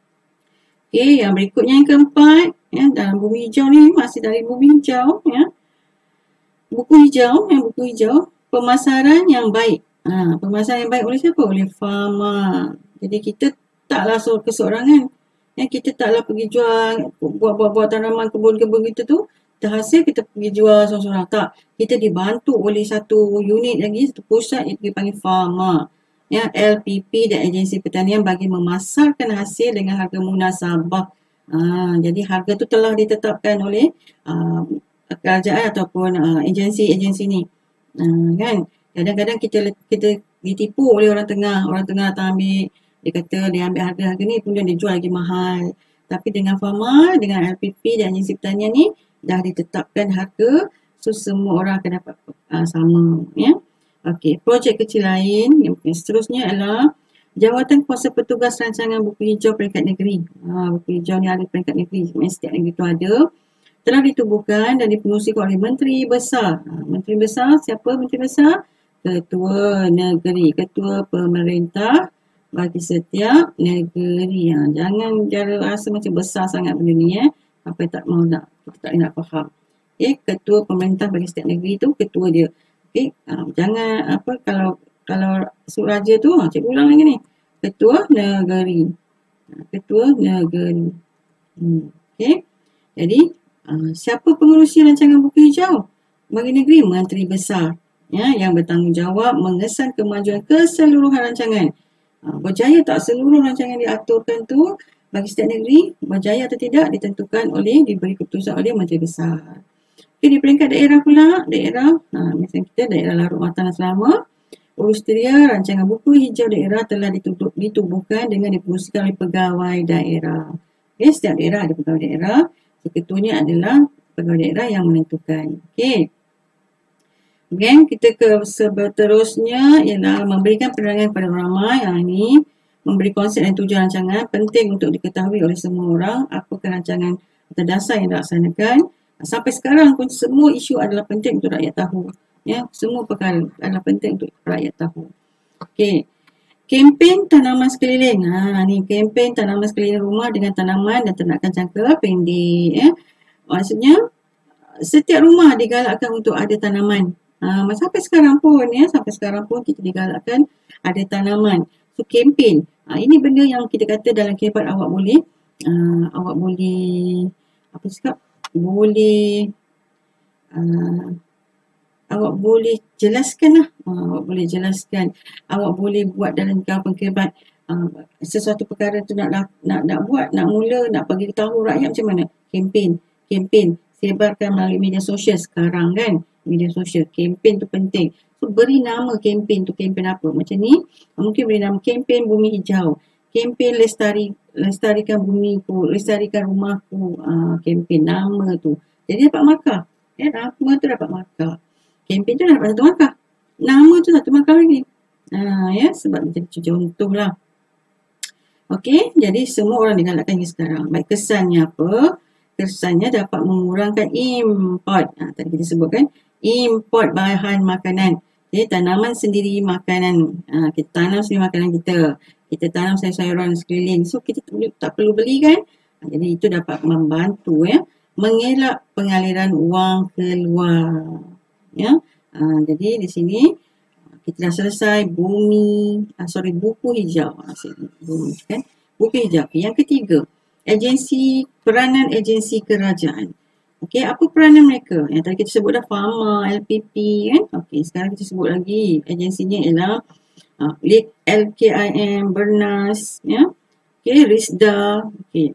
Okey, yang berikutnya yang keempat, ya, dalam bumi hijau ni masih dari bumi hijau, ya. Buku hijau, yang buku hijau, pemasaran yang baik. Ha, pemasaran yang baik oleh siapa? Oleh farmer. Jadi kita taklah keseorangan. Ya, kita taklah pergi jual, buat-buat tanaman kebun-kebun kita tu, terhasil kita pergi jual seorang-seorang. Tak, kita dibantu oleh satu unit lagi, satu pusat yang dipanggil farmer. Ya, L P P dan agensi pertanian bagi memasarkan hasil dengan harga munasabah. Ha, jadi harga tu telah ditetapkan oleh uh, kerajaan ataupun uh, agensi-agensi ni. Uh, kan? Kadang-kadang kita kita ditipu oleh orang tengah. Orang tengah datang ambil, dia kata dia ambil harga-harga ni, kemudian dia jual lagi mahal. Tapi dengan farmer, dengan L P P dan agensi pertanian ni, dah ditetapkan harga, so semua orang akan dapat uh, sama. Ya. Okey, projek kecil lain yang seterusnya adalah Jawatan Kuasa Petugas Rancangan Buku Hijau Peringkat Negeri. Ha, buku hijau ni ada peringkat negeri, setiap negeri tu ada. Telah ditubuhkan dan dipengerusikan oleh Menteri Besar. Ha, Menteri Besar, siapa Menteri Besar? Ketua Negeri, Ketua Pemerintah bagi setiap negeri. Ha, jangan cara rasa macam besar sangat benda ni, eh. Apa tak mau nak, kita tak nak faham. Okay, Ketua Pemerintah bagi setiap negeri tu, ketua dia. Okay, ha, jangan apa kalau kalau Suruhraja tu, ha, cikgu ulang lagi ni. Ketua Negeri. Ha, Ketua Negeri. Hmm, okay. Jadi, uh, siapa pengerusi rancangan buku hijau bagi negeri? Menteri Besar, ya, yang bertanggungjawab mengesan kemajuan keseluruhan rancangan. Uh, berjaya tak seluruh rancangan diaturkan tu bagi setiap negeri, berjaya atau tidak ditentukan oleh, diberi keputusan oleh Menteri Besar. Okay, di peringkat daerah pula, daerah, uh, misalnya kita daerah Larut Matan dan Selama, urus sedia rancangan buku hijau daerah telah ditubuh, ditubuhkan dengan dipengerusikan oleh pegawai daerah. Okay, setiap daerah ada pegawai daerah. Ketuanya adalah pegawai daerah yang menentukan. Okey. Kemudian kita ke seterusnya ialah memberikan penerangan kepada orang ramai. Yang ini memberi konsep dan tujuan rancangan penting untuk diketahui oleh semua orang apakah rancangan atau dasar yang dilaksanakan. Sampai sekarang pun semua isu adalah penting untuk rakyat tahu. Ya, semua perkara adalah penting untuk rakyat tahu. Okey. Kempen tanaman sekeliling. Ha, ni kempen tanaman sekeliling rumah dengan tanaman dan ternakan jangka pendek. Ya. Maksudnya, setiap rumah digalakkan untuk ada tanaman. Ha, sampai sekarang pun, ya, sampai sekarang pun kita digalakkan ada tanaman. So, kempen. Ha, ini benda yang kita kata dalam kehidupan awak boleh, uh, awak boleh, apa cakap, boleh, uh, awak boleh jelaskan lah. Uh, awak boleh jelaskan. Awak boleh buat dalam kehidupan uh, sesuatu perkara tu nak, nak nak buat, nak mula, nak bagi tahu rakyat macam mana. Kempen. Kempen. Sebarkan melalui media sosial sekarang kan. Media sosial. Kempen tu penting. So beri nama kempen tu kempen apa. Macam ni. Mungkin beri nama kempen bumi hijau. Kempen lestari, lestarikan bumiku. Lestarikan rumahku. Uh, kempen nama tu. Jadi dapat markah. Ya, nama tu dapat markah. Kempen tu dah dapat satu markah. Nama tu satu markah lagi. Ha, ya, sebab jadi contoh lah. Okey, jadi semua orang digalakkan hingga sekarang. Baik, kesannya apa? Kesannya dapat mengurangkan import. Ha, tadi kita sebutkan import bahan makanan. Jadi tanaman sendiri makanan. Ha, kita tanam sendiri makanan kita. Kita tanam sayur-sayuran sekeliling. So kita tak perlu beli kan? Ha, jadi itu dapat membantu ya. Mengelak pengaliran wang keluar. Ya, uh, jadi di sini kita dah selesai bumi, uh, sorry buku hijau, uh, bumi kan, buku hijau. Okay, yang ketiga, agensi peranan agensi kerajaan. Okey, apa peranan mereka? Yang tadi kita sebut dah Pharma, L P P kan. Okey, sekarang kita sebut lagi agensinya ialah uh, L K I M, Bernas, ya. Okey, Risda. Okey.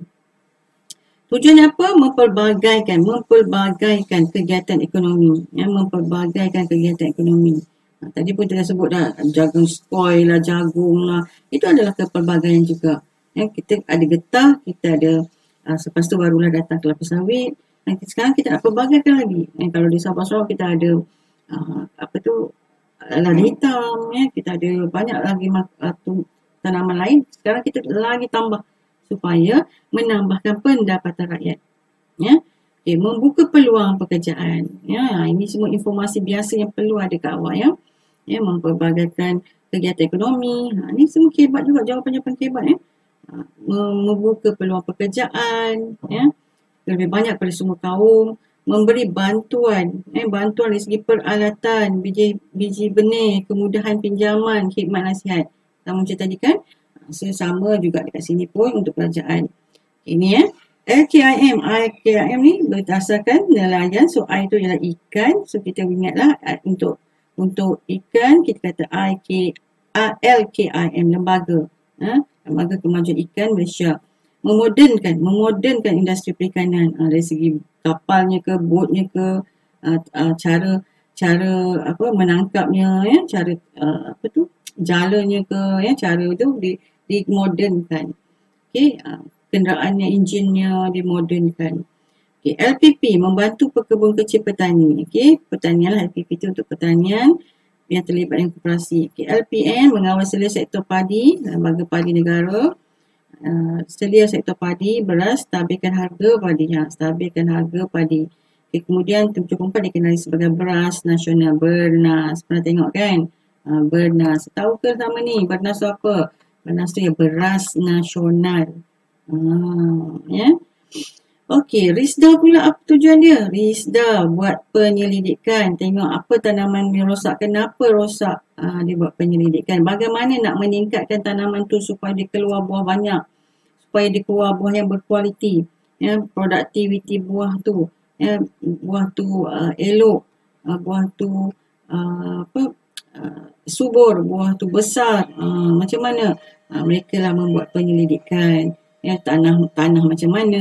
Tujuannya apa? Mempelbagaikan, mempelbagaikan kegiatan ekonomi. Ya, mempelbagaikan kegiatan ekonomi. Nah, tadi pun kita sebut dah, jagung skoi lah, jagung lah. Itu adalah kepelbagaian juga. Ya, kita ada getah, kita ada, uh, selepas tu barulah datang kelapa sawit. Dan sekarang kita nak pelbagaikan lagi. Ya, kalau di Sabah Sarawak kita ada, uh, apa tu, lada hitam. Ya, kita ada banyak lagi uh, tanaman lain. Sekarang kita lagi tambah supaya menambahkan pendapatan rakyat. Ya. Okay, membuka peluang pekerjaan. Ya, ini semua informasi biasa yang perlu ada kat awak ya. Ya, mempelbagaikan kegiatan ekonomi. Ha, ini semua kebat juga, jawapan-jawapan kebat ya. Ha, membuka peluang pekerjaan ya. Lebih banyak pada semua kaum, memberi bantuan, eh, bantuan dari segi peralatan, biji biji benih, kemudahan pinjaman, khidmat nasihat. Sama macam tadi kan? So, sama juga dekat sini pun untuk kerajaan. Ini ya. L K I M. L K I M ni berdasarkan nelayan. So, I tu ialah ikan. So, kita ingatlah untuk untuk ikan, kita kata I K, L K I M, lembaga. Ha? Lembaga Kemajuan Ikan Malaysia. Memodernkan, memodernkan industri perikanan. Ha, dari segi kapalnya ke, botnya ke, uh, uh, cara cara apa menangkapnya, ya, cara uh, apa tu, jalanya ke, ya, cara tu di dimodernkan. Okey, uh, kenderaannya, enjinnya dimodernkan. Okey, L P P membantu pekebun kecil petani. Okey, pertanian lah L P P itu untuk pertanian yang terlibat dengan koperasi. Okey, L P N mengawal selia sektor padi, lembaga padi negara. Uh, selia sektor padi, beras, stabilkan harga padi. Ha, stabilkan harga padi. Okay, kemudian tujuh puluh empat dikenali sebagai beras nasional, Bernas. Pernah tengok kan? Uh, Bernas. Tahu ke sama ni? Bernas tu apa? Bernas tu ya beras nasional. Uh, ya. Okey, Risda pula apa tujuan dia? Risda buat penyelidikan. Tengok apa tanaman yang rosak, kenapa rosak. Uh, dia buat penyelidikan. Bagaimana nak meningkatkan tanaman tu supaya dia keluar buah banyak. Supaya dia keluar buah yang berkualiti. ya, produktiviti buah tu, ya, buah tu uh, elok, uh, buah tu uh, apa uh, subur, buah tu besar, uh, macam mana uh, mereka lah membuat penyelidikan, ya, tanah tanah macam mana,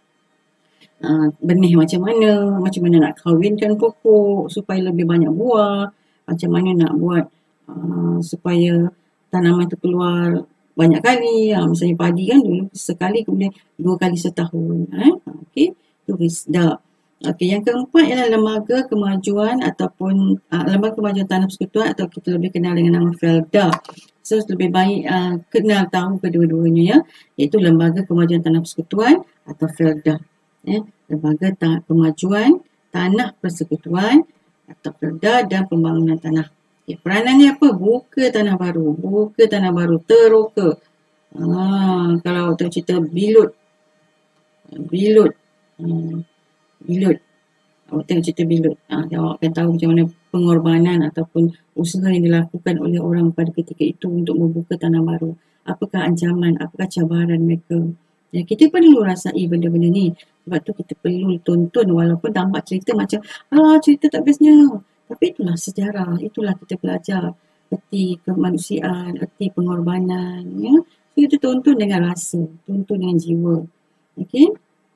uh, benih macam mana, macam mana nak kahwinkan pokok supaya lebih banyak buah, macam mana nak buat uh, supaya tanaman tu keluar banyak kali, ha, misalnya padi kan dulu sekali kemudian dua kali setahun, eh? Okey, itu RISDA. Okey, yang keempat ialah lembaga kemajuan ataupun uh, lembaga kemajuan tanah persekutuan atau kita lebih kenal dengan nama FELDA. So lebih baik uh, kenal tahu kedua-duanya, ya, iaitu lembaga kemajuan tanah persekutuan atau FELDA, ya, lembaga ta- kemajuan tanah persekutuan atau FELDA dan pembangunan tanah. Okay, peranannya apa? Buka tanah baru. Buka tanah baru. Teroka. Ha, kalau tu cerita bilut. Bilut. Ha, bilut. Awak tengok cerita bilut. Ha, awak akan tahu macam mana pengorbanan ataupun usaha yang dilakukan oleh orang pada ketika itu untuk membuka tanah baru. Apakah ancaman? Apakah cabaran mereka? Ya, kita perlu rasai benda-benda ni. Sebab tu kita perlu tonton walaupun nampak cerita macam, ah, cerita tak bestnya. Tapi itulah sejarah, itulah kita belajar erti kemanusiaan, erti pengorbanan, ya. So, kita tonton dengan rasa, tonton dengan jiwa. Okey.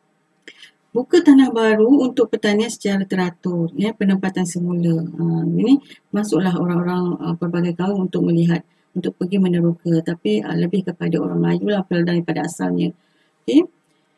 Buka tanah baru untuk pertanian secara teratur, ya, penempatan semula. Ha, ini masuklah orang-orang uh, pelbagai kaum untuk melihat, untuk pergi meneroka, tapi uh, lebih kepada orang Melayu lah daripada asalnya. Okey.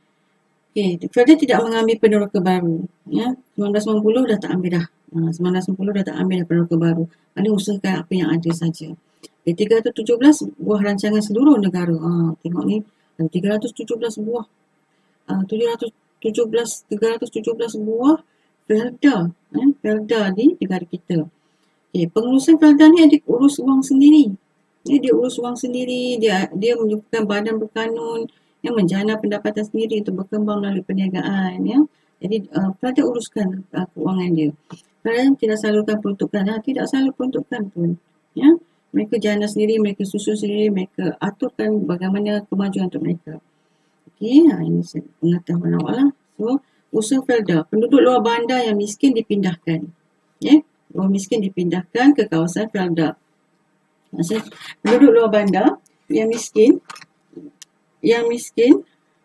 Okey, FELDA tidak mengambil peneroka baru, ya. sembilan belas sembilan puluh dah tak ambil dah. Ha, sembilan belas sembilan puluh dah tak ambil dah peneroka baru. Ada usahakan apa yang ada saja. Okay, tiga ratus tujuh belas buah rancangan seluruh negara. Ha, tengok ni, ada tiga ratus tujuh belas buah. Uh, tujuh ratus tujuh belas, tiga ratus tujuh belas buah FELDA, eh, FELDA di negara kita. Okay, pengurusan FELDA ni ada urus wang sendiri. Dia, dia urus wang sendiri, dia dia menyukakan badan berkanun yang menjana pendapatan sendiri untuk berkembang melalui perniagaan, ya. Jadi uh, FELDA uruskan uh, keuangan dia. FELDA tidak salurkan peruntukan, ha, tidak salur peruntukan pun, ya. Mereka jana sendiri, mereka susun sendiri, mereka aturkan bagaimana kemajuan untuk mereka. Okey, ha, ini pengetahuan awak lah. So, usaha FELDA, penduduk luar bandar yang miskin dipindahkan. Ya, orang miskin dipindahkan ke kawasan FELDA. Maksudnya, penduduk luar bandar yang miskin, yang miskin,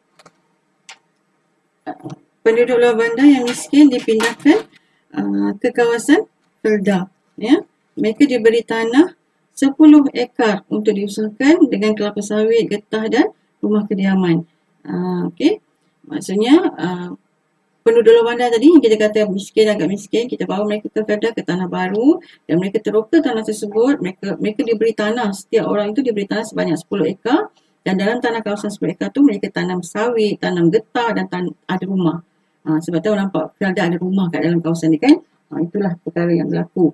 penduduk luar bandar yang miskin dipindahkan uh, ke kawasan FELDA. Ya, mereka diberi tanah sepuluh ekar untuk diusahakan dengan kelapa sawit, getah dan rumah kediaman. Uh, Okey, maksudnya uh, penduduk luar bandar tadi yang kita kata miskin, agak miskin, kita bawa mereka ke FELDA, ke tanah baru dan mereka teroka tanah tersebut. Mereka mereka diberi tanah, setiap orang itu diberi tanah sebanyak sepuluh ekar dan dalam tanah kawasan sepuluh ekar tu mereka tanam sawit, tanam getah dan tan- ada rumah. Ha, sebab tahu nampak FELDA ada rumah kat dalam kawasan ni kan. Ha, itulah perkara yang berlaku.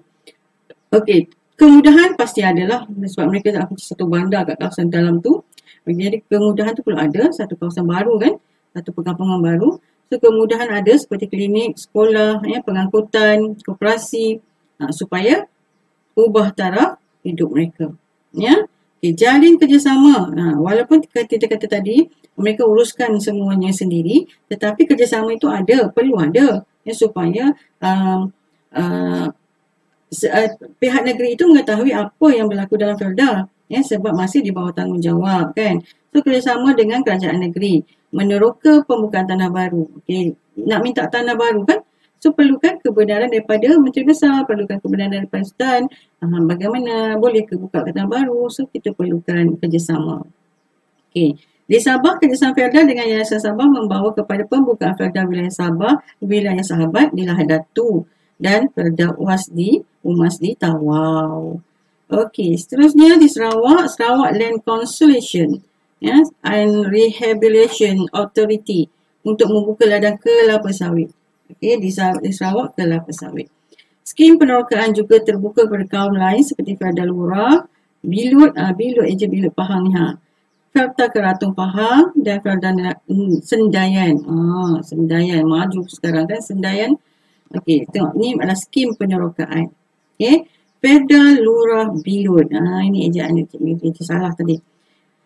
Okey, kemudahan pasti adalah sebab mereka ada satu bandar kat kawasan dalam tu. Jadi kemudahan tu perlu ada, satu kawasan baru kan, satu perkampungan baru. So kemudahan ada seperti klinik, sekolah, ya, pengangkutan, koperasi, ha, supaya ubah taraf hidup mereka. Ya, okay, jalin kerjasama. Ha, walaupun kita kata tadi mereka uruskan semuanya sendiri, tetapi kerjasama itu ada, perlu ada, ya, supaya um, uh, se- uh, pihak negeri itu mengetahui apa yang berlaku dalam FELDA. Ya, sebab masih di bawah tanggungjawab kan. So kerjasama dengan kerajaan negeri, meneroka pembukaan tanah baru. Okay. Nak minta tanah baru kan, so perlukan kebenaran daripada Menteri Besar, perlukan kebenaran daripada Sultan, uh, bagaimana boleh ke buka tanah baru. So kita perlukan kerjasama. Okay. Di Sabah, kerjasama FELDA dengan Yayasan Sabah membawa kepada pembukaan FELDA wilayah Sabah, wilayah Sahabat di Lahad Datu dan FELDA U A S di Umas di Tawau. Okey, seterusnya di Sarawak, Sarawak Land Conservation, ya, and Rehabilitation Authority untuk membuka ladang kelapa sawit. Okey, di, di Sarawak kelapa sawit. Skim penerokaan juga terbuka kepada kaum lain seperti FELDA Lurah, Bilut, ah, Bilut eja Bilut Pahang ni, ha. FELDA Keratung Pahang dan FELDA hmm, Sendayan. Ah, Sendayan maju sekarang kan Sendayan. Okey, tengok ni adalah skim penerokaan. Okey. FELDA Lurah Bilut. Ah, ini ejaan dia, dia salah tadi.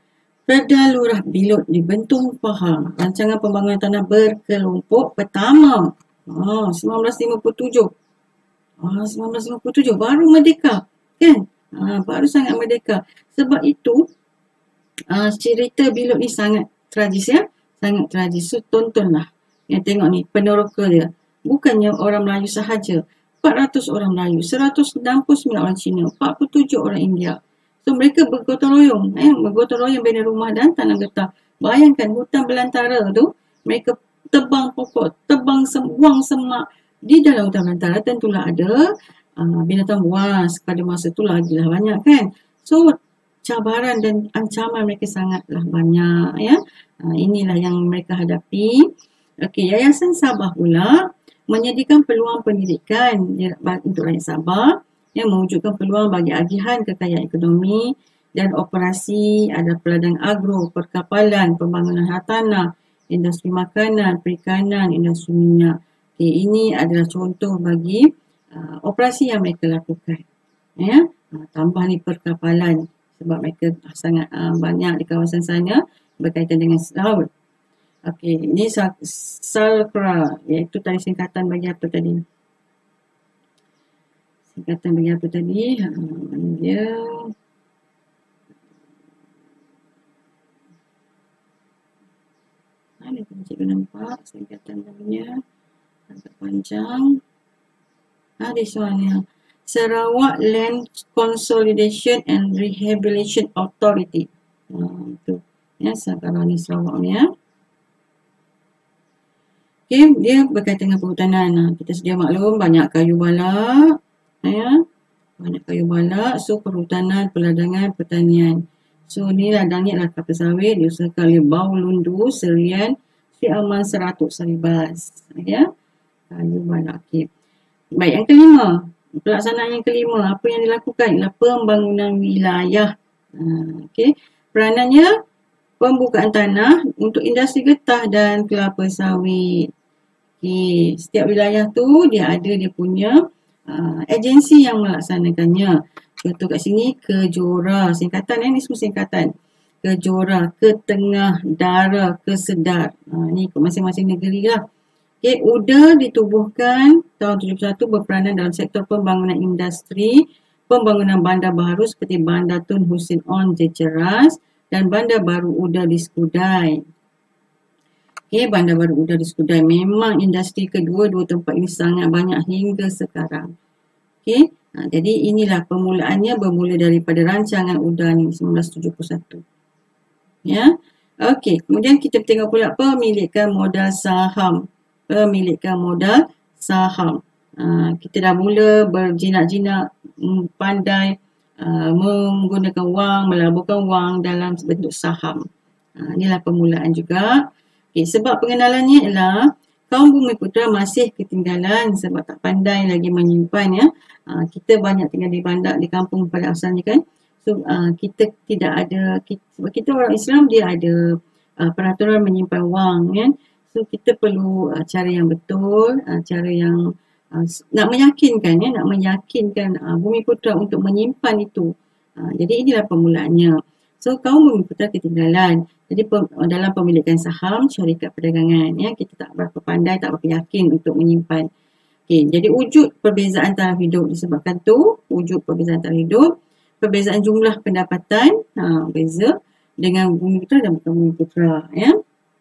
Perda Lurah Bilot di Bentong Pahang, rancangan pembangunan tanah berkelompok pertama. Ah, sembilan belas lima puluh tujuh. Ah, sembilan belas lima puluh tujuh baru merdeka, kan? Ah, baru sangat merdeka. Sebab itu uh, cerita Bilot ni sangat tragis ya, sangat tragis. So tontonlah. Yang tengok ni peneroka dia. Bukannya orang Melayu sahaja. empat ratus orang Melayu, seratus enam puluh sembilan orang Cina, empat puluh tujuh orang India. So mereka bergotong royong, eh, bergotong royong bina rumah dan tanam getah. Bayangkan hutan belantara tu, mereka tebang pokok, tebang sem buang semak. Di dalam hutan belantara tentulah ada uh, binatang buas. Pada masa tu lagilah banyak kan. So cabaran dan ancaman mereka sangatlah banyak ya. Uh, inilah yang mereka hadapi. Okey, Yayasan Sabah pula menyediakan peluang pendidikan untuk rakyat Sabah yang mewujudkan peluang bagi agihan kekayaan ekonomi dan operasi, ada peladang agro, perkapalan, pembangunan hartanah, industri makanan, perikanan, industri minyak. Okay, ini adalah contoh bagi uh, operasi yang mereka lakukan. Ya, uh, tambah ni perkapalan sebab mereka sangat uh, banyak di kawasan sana berkaitan dengan laut. Okey, ini SALCRA, iaitu tadi singkatan bagi apa tadi? Singkatan bagi apa tadi? Ha, mana dia? Mana tu cikgu nampak singkatan taginya? Agak panjang. Ha, this one ya. Sarawak Land Consolidation and Rehabilitation Authority. Ha, itu. Ya, sekarang ni Sarawak ni ya. Okay, dia berkaitan dengan perhutanan. Kita sedia maklum banyak kayu balak, ya, banyak kayu balak. So perhutanan, peladangan, pertanian. So ni ladang ni adalah kelapa sawit diusahakan oleh Bau Lundu, Serian, Sri Aman Seratuk Saribas. Ya, kayu balak. Okay. Baik, yang kelima, pelaksanaan yang kelima, apa yang dilakukan ialah pembangunan wilayah. Okay. Peranannya pembukaan tanah untuk industri getah dan kelapa sawit. Okay. Setiap wilayah tu dia ada dia punya uh, agensi yang melaksanakannya. Contoh kat sini Kejora, singkatan eh, ni semua singkatan. Kejora, Ketengah, Dara, Kesedar. Uh, ni ke masing-masing negeri lah. Okay. U D A ditubuhkan tahun tujuh puluh satu berperanan dalam sektor pembangunan industri, pembangunan bandar baru seperti Bandar Tun Hussein On Jejeras dan bandar baru U D A di Skudai. Okay, bandar baru U D A di Skudai. Memang industri kedua-dua tempat ini sangat banyak hingga sekarang. Okay, ha, jadi inilah permulaannya bermula daripada rancangan U D A ni sembilan belas tujuh puluh satu. Ya, okay. Kemudian kita tengok pula pemilikan modal saham. Pemilikan modal saham. Ha, kita dah mula berjinak-jinak pandai uh, menggunakan wang, melaburkan wang dalam bentuk saham. Ha, inilah permulaan juga. Okay, sebab pengenalannya ialah kaum Bumiputra masih ketinggalan sebab tak pandai lagi menyimpan ya. Uh, kita banyak tinggal di bandar, di kampung pada asalnya kan. So uh, kita tidak ada, kita, sebab kita orang Islam dia ada uh, peraturan menyimpan wang kan. So kita perlu uh, cara yang betul, uh, cara yang uh, nak meyakinkan ya, nak meyakinkan uh, Bumiputra untuk menyimpan itu. Uh, jadi inilah permulaannya. So kaum Bumiputra ketinggalan. Jadi dalam pemilikan saham syarikat perdagangan ya, kita tak berapa pandai, tak berapa yakin untuk menyimpan. Okey, jadi wujud perbezaan taraf hidup disebabkan tu, wujud perbezaan taraf hidup, perbezaan jumlah pendapatan, ha, beza dengan Bumiputra dan bukan Bumiputra ya.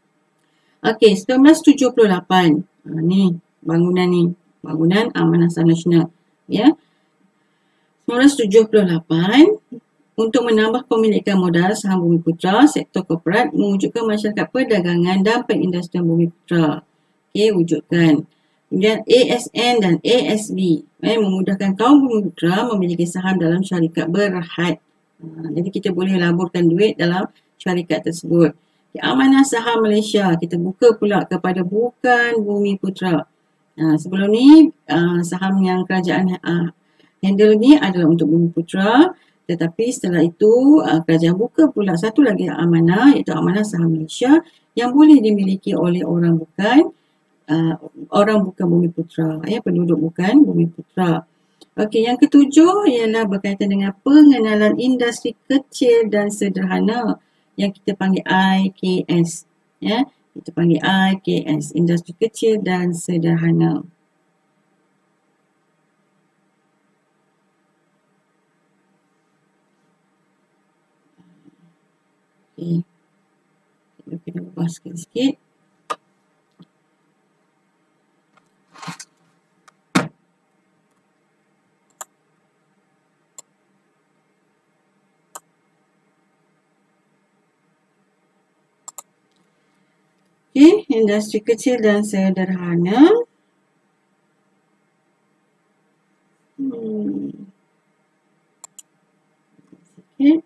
Okey, seribu sembilan ratus tujuh puluh lapan. Ha, ni bangunan ni, bangunan Amanah Saham Nasional ya. seribu sembilan ratus tujuh puluh lapan untuk menambah pemilikan modal saham Bumiputra, sektor korporat mewujudkan masyarakat perdagangan dan perindustrian Bumiputra. Okey, wujudkan. Kemudian A S N dan A S B eh, memudahkan kaum Bumiputra memiliki saham dalam syarikat berhad. Ha, jadi kita boleh laburkan duit dalam syarikat tersebut. Okay, Amanah Saham Malaysia kita buka pula kepada bukan Bumiputra. Ha, sebelum ni uh, saham yang kerajaan uh, handle ni adalah untuk Bumiputra. Tetapi setelah itu uh, kerajaan buka pula satu lagi amanah iaitu Amanah Saham Malaysia yang boleh dimiliki oleh orang bukan uh, orang bukan Bumiputra ya, penduduk bukan Bumiputra. Okey, yang ketujuh ialah berkaitan dengan pengenalan industri kecil dan sederhana yang kita panggil I K S. Ya, kita panggil I K S, industri kecil dan sederhana. Okay. Kita kena ubah sikit-sikit. Okay, industri kecil dan sederhana. Hmm. Okay.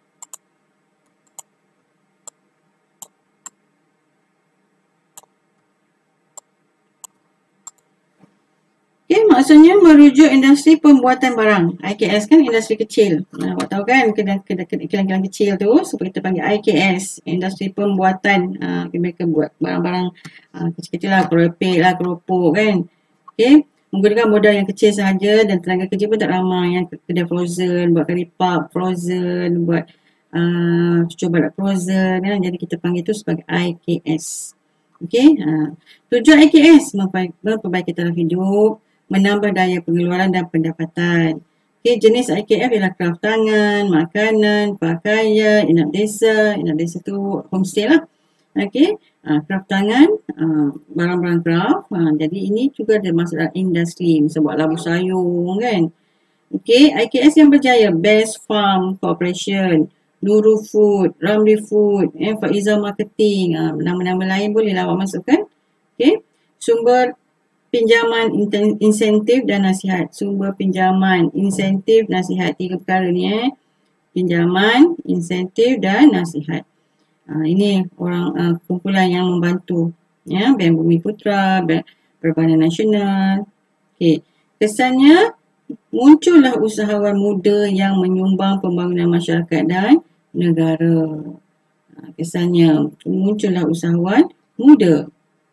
Okay, maksudnya merujuk industri pembuatan barang. I K S kan industri kecil. Nah, awak tahu kan kilang-kilang kecil tu, seperti kita panggil I K S, industri pembuatan. Uh, mereka buat barang-barang uh, kecil-kecil lah, keripik lah, keropok kan. Okay, menggunakan modal yang kecil sahaja dan tenaga kerja pun tak ramai. Yang kedai frozen, buat curry puff frozen, buat uh, cucur balak frozen kan. Jadi kita panggil tu sebagai I K S. Okay, uh, tujuan I K S memperbaiki taraf hidup, menambah daya pengeluaran dan pendapatan. Okay, jenis I K F ialah kraft tangan, makanan, pakaian, inap desa. Inap desa tu homestay lah. Okay, uh, kraft tangan, uh, barang-barang kraft. Uh, jadi ini juga ada masuk dalam industri, misal buat labu sayur kan. Okay, I K S yang berjaya, Best Farm Corporation, Nurul Food, Ramli Food, eh, Faiza Marketing, uh, nama-nama lain bolehlah awak masukkan. Okay, sumber pinjaman, insentif dan nasihat. Sumber pinjaman, insentif, nasihat. Tiga perkara ni eh. Pinjaman, insentif dan nasihat. Uh, ini orang uh, kumpulan yang membantu. Ya, Bank Bumi Putra, Bank Perbankan Nasional. Okay. Kesannya, muncullah usahawan muda yang menyumbang pembangunan masyarakat dan negara. Uh, kesannya, muncullah usahawan muda.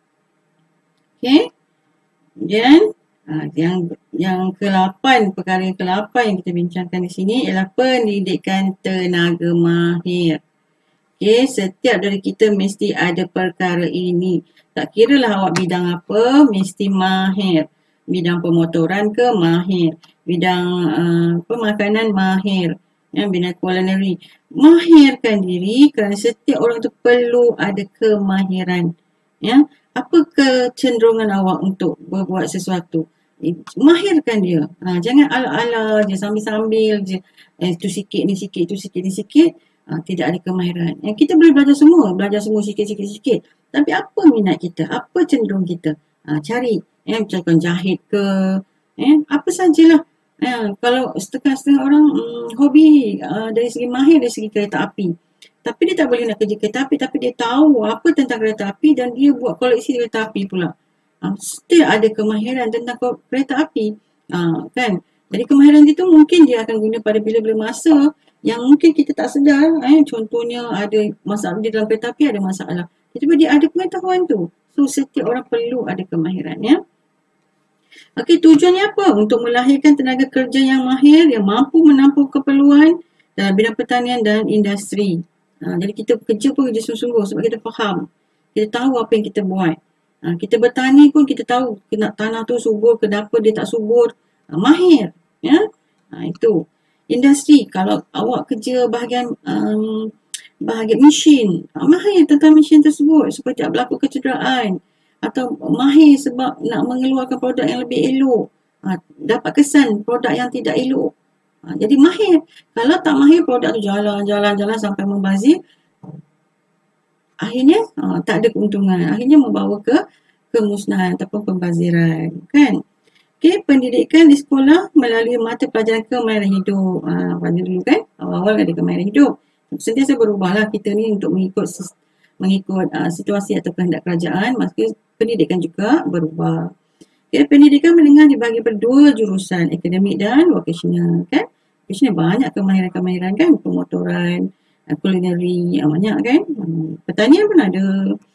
Okay. Kemudian uh, yang yang ke-lapan, perkara yang ke-lapan yang kita bincangkan di sini ialah pendidikan tenaga mahir. Okay, setiap dari kita mesti ada perkara ini. Tak kira lah awak bidang apa, mesti mahir. Bidang pemotoran ke, mahir. Bidang uh, pemakanan, mahir. Ya, bidang culinary. Mahirkan diri kerana setiap orang tu perlu ada kemahiran. Ya, apa kecenderungan awak untuk berbuat sesuatu? Mahirkan dia. Ha, jangan ala-ala je, sambil-sambil je. Eh, tu sikit, ni sikit, tu sikit, ni sikit. Ha, tidak ada kemahiran. Eh, kita boleh belajar semua. Belajar semua sikit-sikit-sikit. Tapi apa minat kita? Apa cenderung kita? Ha, cari. Eh, misalkan jahit ke. Eh, apa sajalah. Eh, kalau setengah-setengah orang hmm, hobi uh, dari segi mahir, dari segi kereta api. Tapi dia tak boleh nak kerja kereta api, tapi dia tahu apa tentang kereta api dan dia buat koleksi kereta api pula. Uh, still ada kemahiran tentang kereta api. Uh, kan? Jadi kemahiran itu mungkin dia akan guna pada bila-bila masa yang mungkin kita tak sedar. Eh, contohnya ada masalah di dalam kereta api, ada masalah. Jadi dia ada pengetahuan tu. So setiap orang perlu ada kemahiran. Ya. Okey, tujuannya apa? Untuk melahirkan tenaga kerja yang mahir, yang mampu menampung keperluan dalam bidang pertanian dan industri. Ha, jadi kita kerja pun kerja sungguh-sungguh sebab kita faham. Kita tahu apa yang kita buat. Ha, kita bertani pun kita tahu kena tanah tu subur, kenapa dia tak subur. Ha, mahir. Ya? Ha, itu. Industri, kalau awak kerja bahagian um, bahagian mesin, ha, mahir tentang mesin tersebut supaya tak berlaku kecederaan. Atau mahir sebab nak mengeluarkan produk yang lebih elok. Ha, dapat kesan produk yang tidak elok. Ha, jadi mahir. Kalau tak mahir, produk tu jalan-jalan-jalan sampai membazir. Akhirnya ha, tak ada keuntungan. Akhirnya membawa ke kemusnahan ataupun pembaziran. Kan? Okay, pendidikan di sekolah melalui mata pelajaran kemahiran hidup. Ha, pada dulu kan, awal-awal ada kemahiran hidup. Sentiasa berubahlah kita ni untuk mengikut mengikut uh, situasi atau kehendak kerajaan. Maka pendidikan juga berubah. Okay, pendidikan menengah dibagi berdua jurusan, akademik dan vocational. Kan? Vocational banyak kemahiran-kemahiran kan, pemotoran, uh, culinary, uh, banyak kan. Hmm, pertanian pun ada.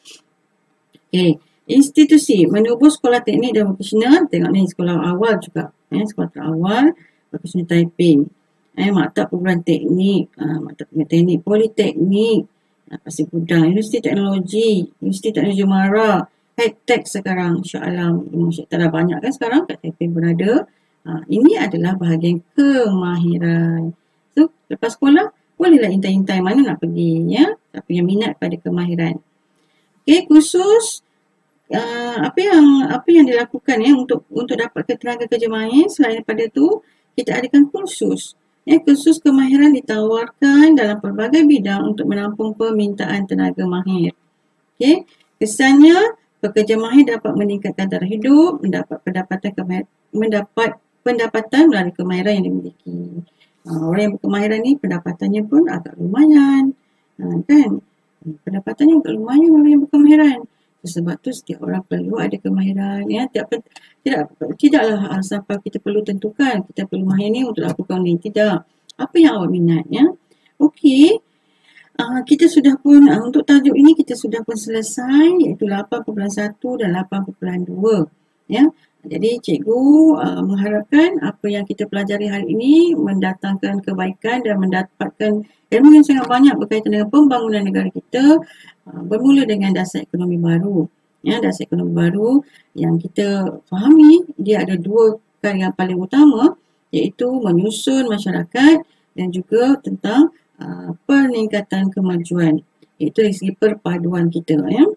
Okay. Institusi menubuh sekolah teknik dan vocational. Tengok ni sekolah awal juga. Eh, sekolah terawal, vocational typing. Eh, maktab perguruan teknik, uh, maktab teknik, politeknik. Pasir Gudang, Universiti Teknologi, Universiti Teknologi Mara, High-Tech sekarang, Shah Alam, Syed Tara banyak kan sekarang kat Taipei berada. Ha, ini adalah bahagian kemahiran. So, lepas sekolah, bolehlah intai-intai mana nak pergi, ya. Siapa yang minat pada kemahiran. Okey, khusus uh, apa yang apa yang dilakukan ya untuk untuk dapat tenaga kerja mahir. Selain daripada tu, kita adakan kursus. Ya, kursus kemahiran ditawarkan dalam pelbagai bidang untuk menampung permintaan tenaga mahir. Okey, kesannya pekerja mahir dapat meningkatkan taraf hidup, mendapat pendapatan kemahir, mendapat pendapatan melalui kemahiran yang dimiliki. Ha, orang yang berkemahiran ni pendapatannya pun agak lumayan. Ha, kan? Pendapatannya agak lumayan orang yang berkemahiran. Sebab tu setiap orang perlu ada kemahiran. Ya, tidak tidak tidaklah sampai kita perlu tentukan kita perlu mahir ni untuk lakukan ni. Tidak. Apa yang awak minat, ya? Okey. Uh, kita sudah pun, uh, untuk tajuk ini kita sudah pun selesai, iaitu lapan perpuluhan satu dan lapan perpuluhan dua. Ya. Jadi cikgu uh, mengharapkan apa yang kita pelajari hari ini mendatangkan kebaikan dan mendapatkan ilmu yang sangat banyak berkaitan dengan pembangunan negara kita, uh, bermula dengan dasar ekonomi baru. Ya, dasar ekonomi baru yang kita fahami, dia ada dua perkara yang paling utama, iaitu menyusun masyarakat dan juga tentang Uh, peningkatan kemajuan, iaitu dari segi perpaduan kita, ya.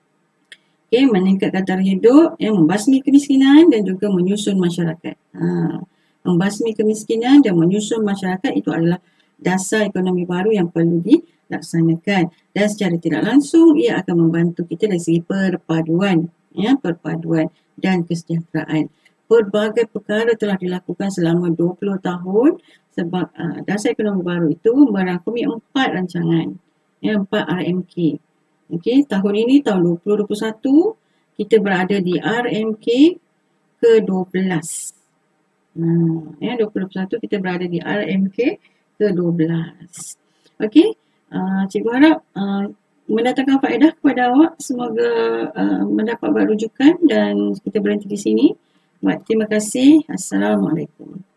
Okay, meningkatkan taraf hidup, ya, membasmi kemiskinan dan juga menyusun masyarakat. Ha, membasmi kemiskinan dan menyusun masyarakat itu adalah dasar ekonomi baru yang perlu dilaksanakan, dan secara tidak langsung ia akan membantu kita dari segi perpaduan, ya, perpaduan dan kesejahteraan. Pelbagai perkara telah dilakukan selama dua puluh tahun sebab uh, dasar ekonomi baru itu merangkumi empat rancangan, ya, empat R M K. Okey, tahun ini tahun dua ribu dua puluh satu kita berada di R M K ke dua belas. Nah, ya, dua ribu dua puluh satu kita berada di R M K ke dua belas. Okey, uh, cikgu harap uh, mendatangkan faedah kepada awak. Semoga uh, mendapat rujukan dan kita berhenti di sini. Baik, terima kasih. Assalamualaikum.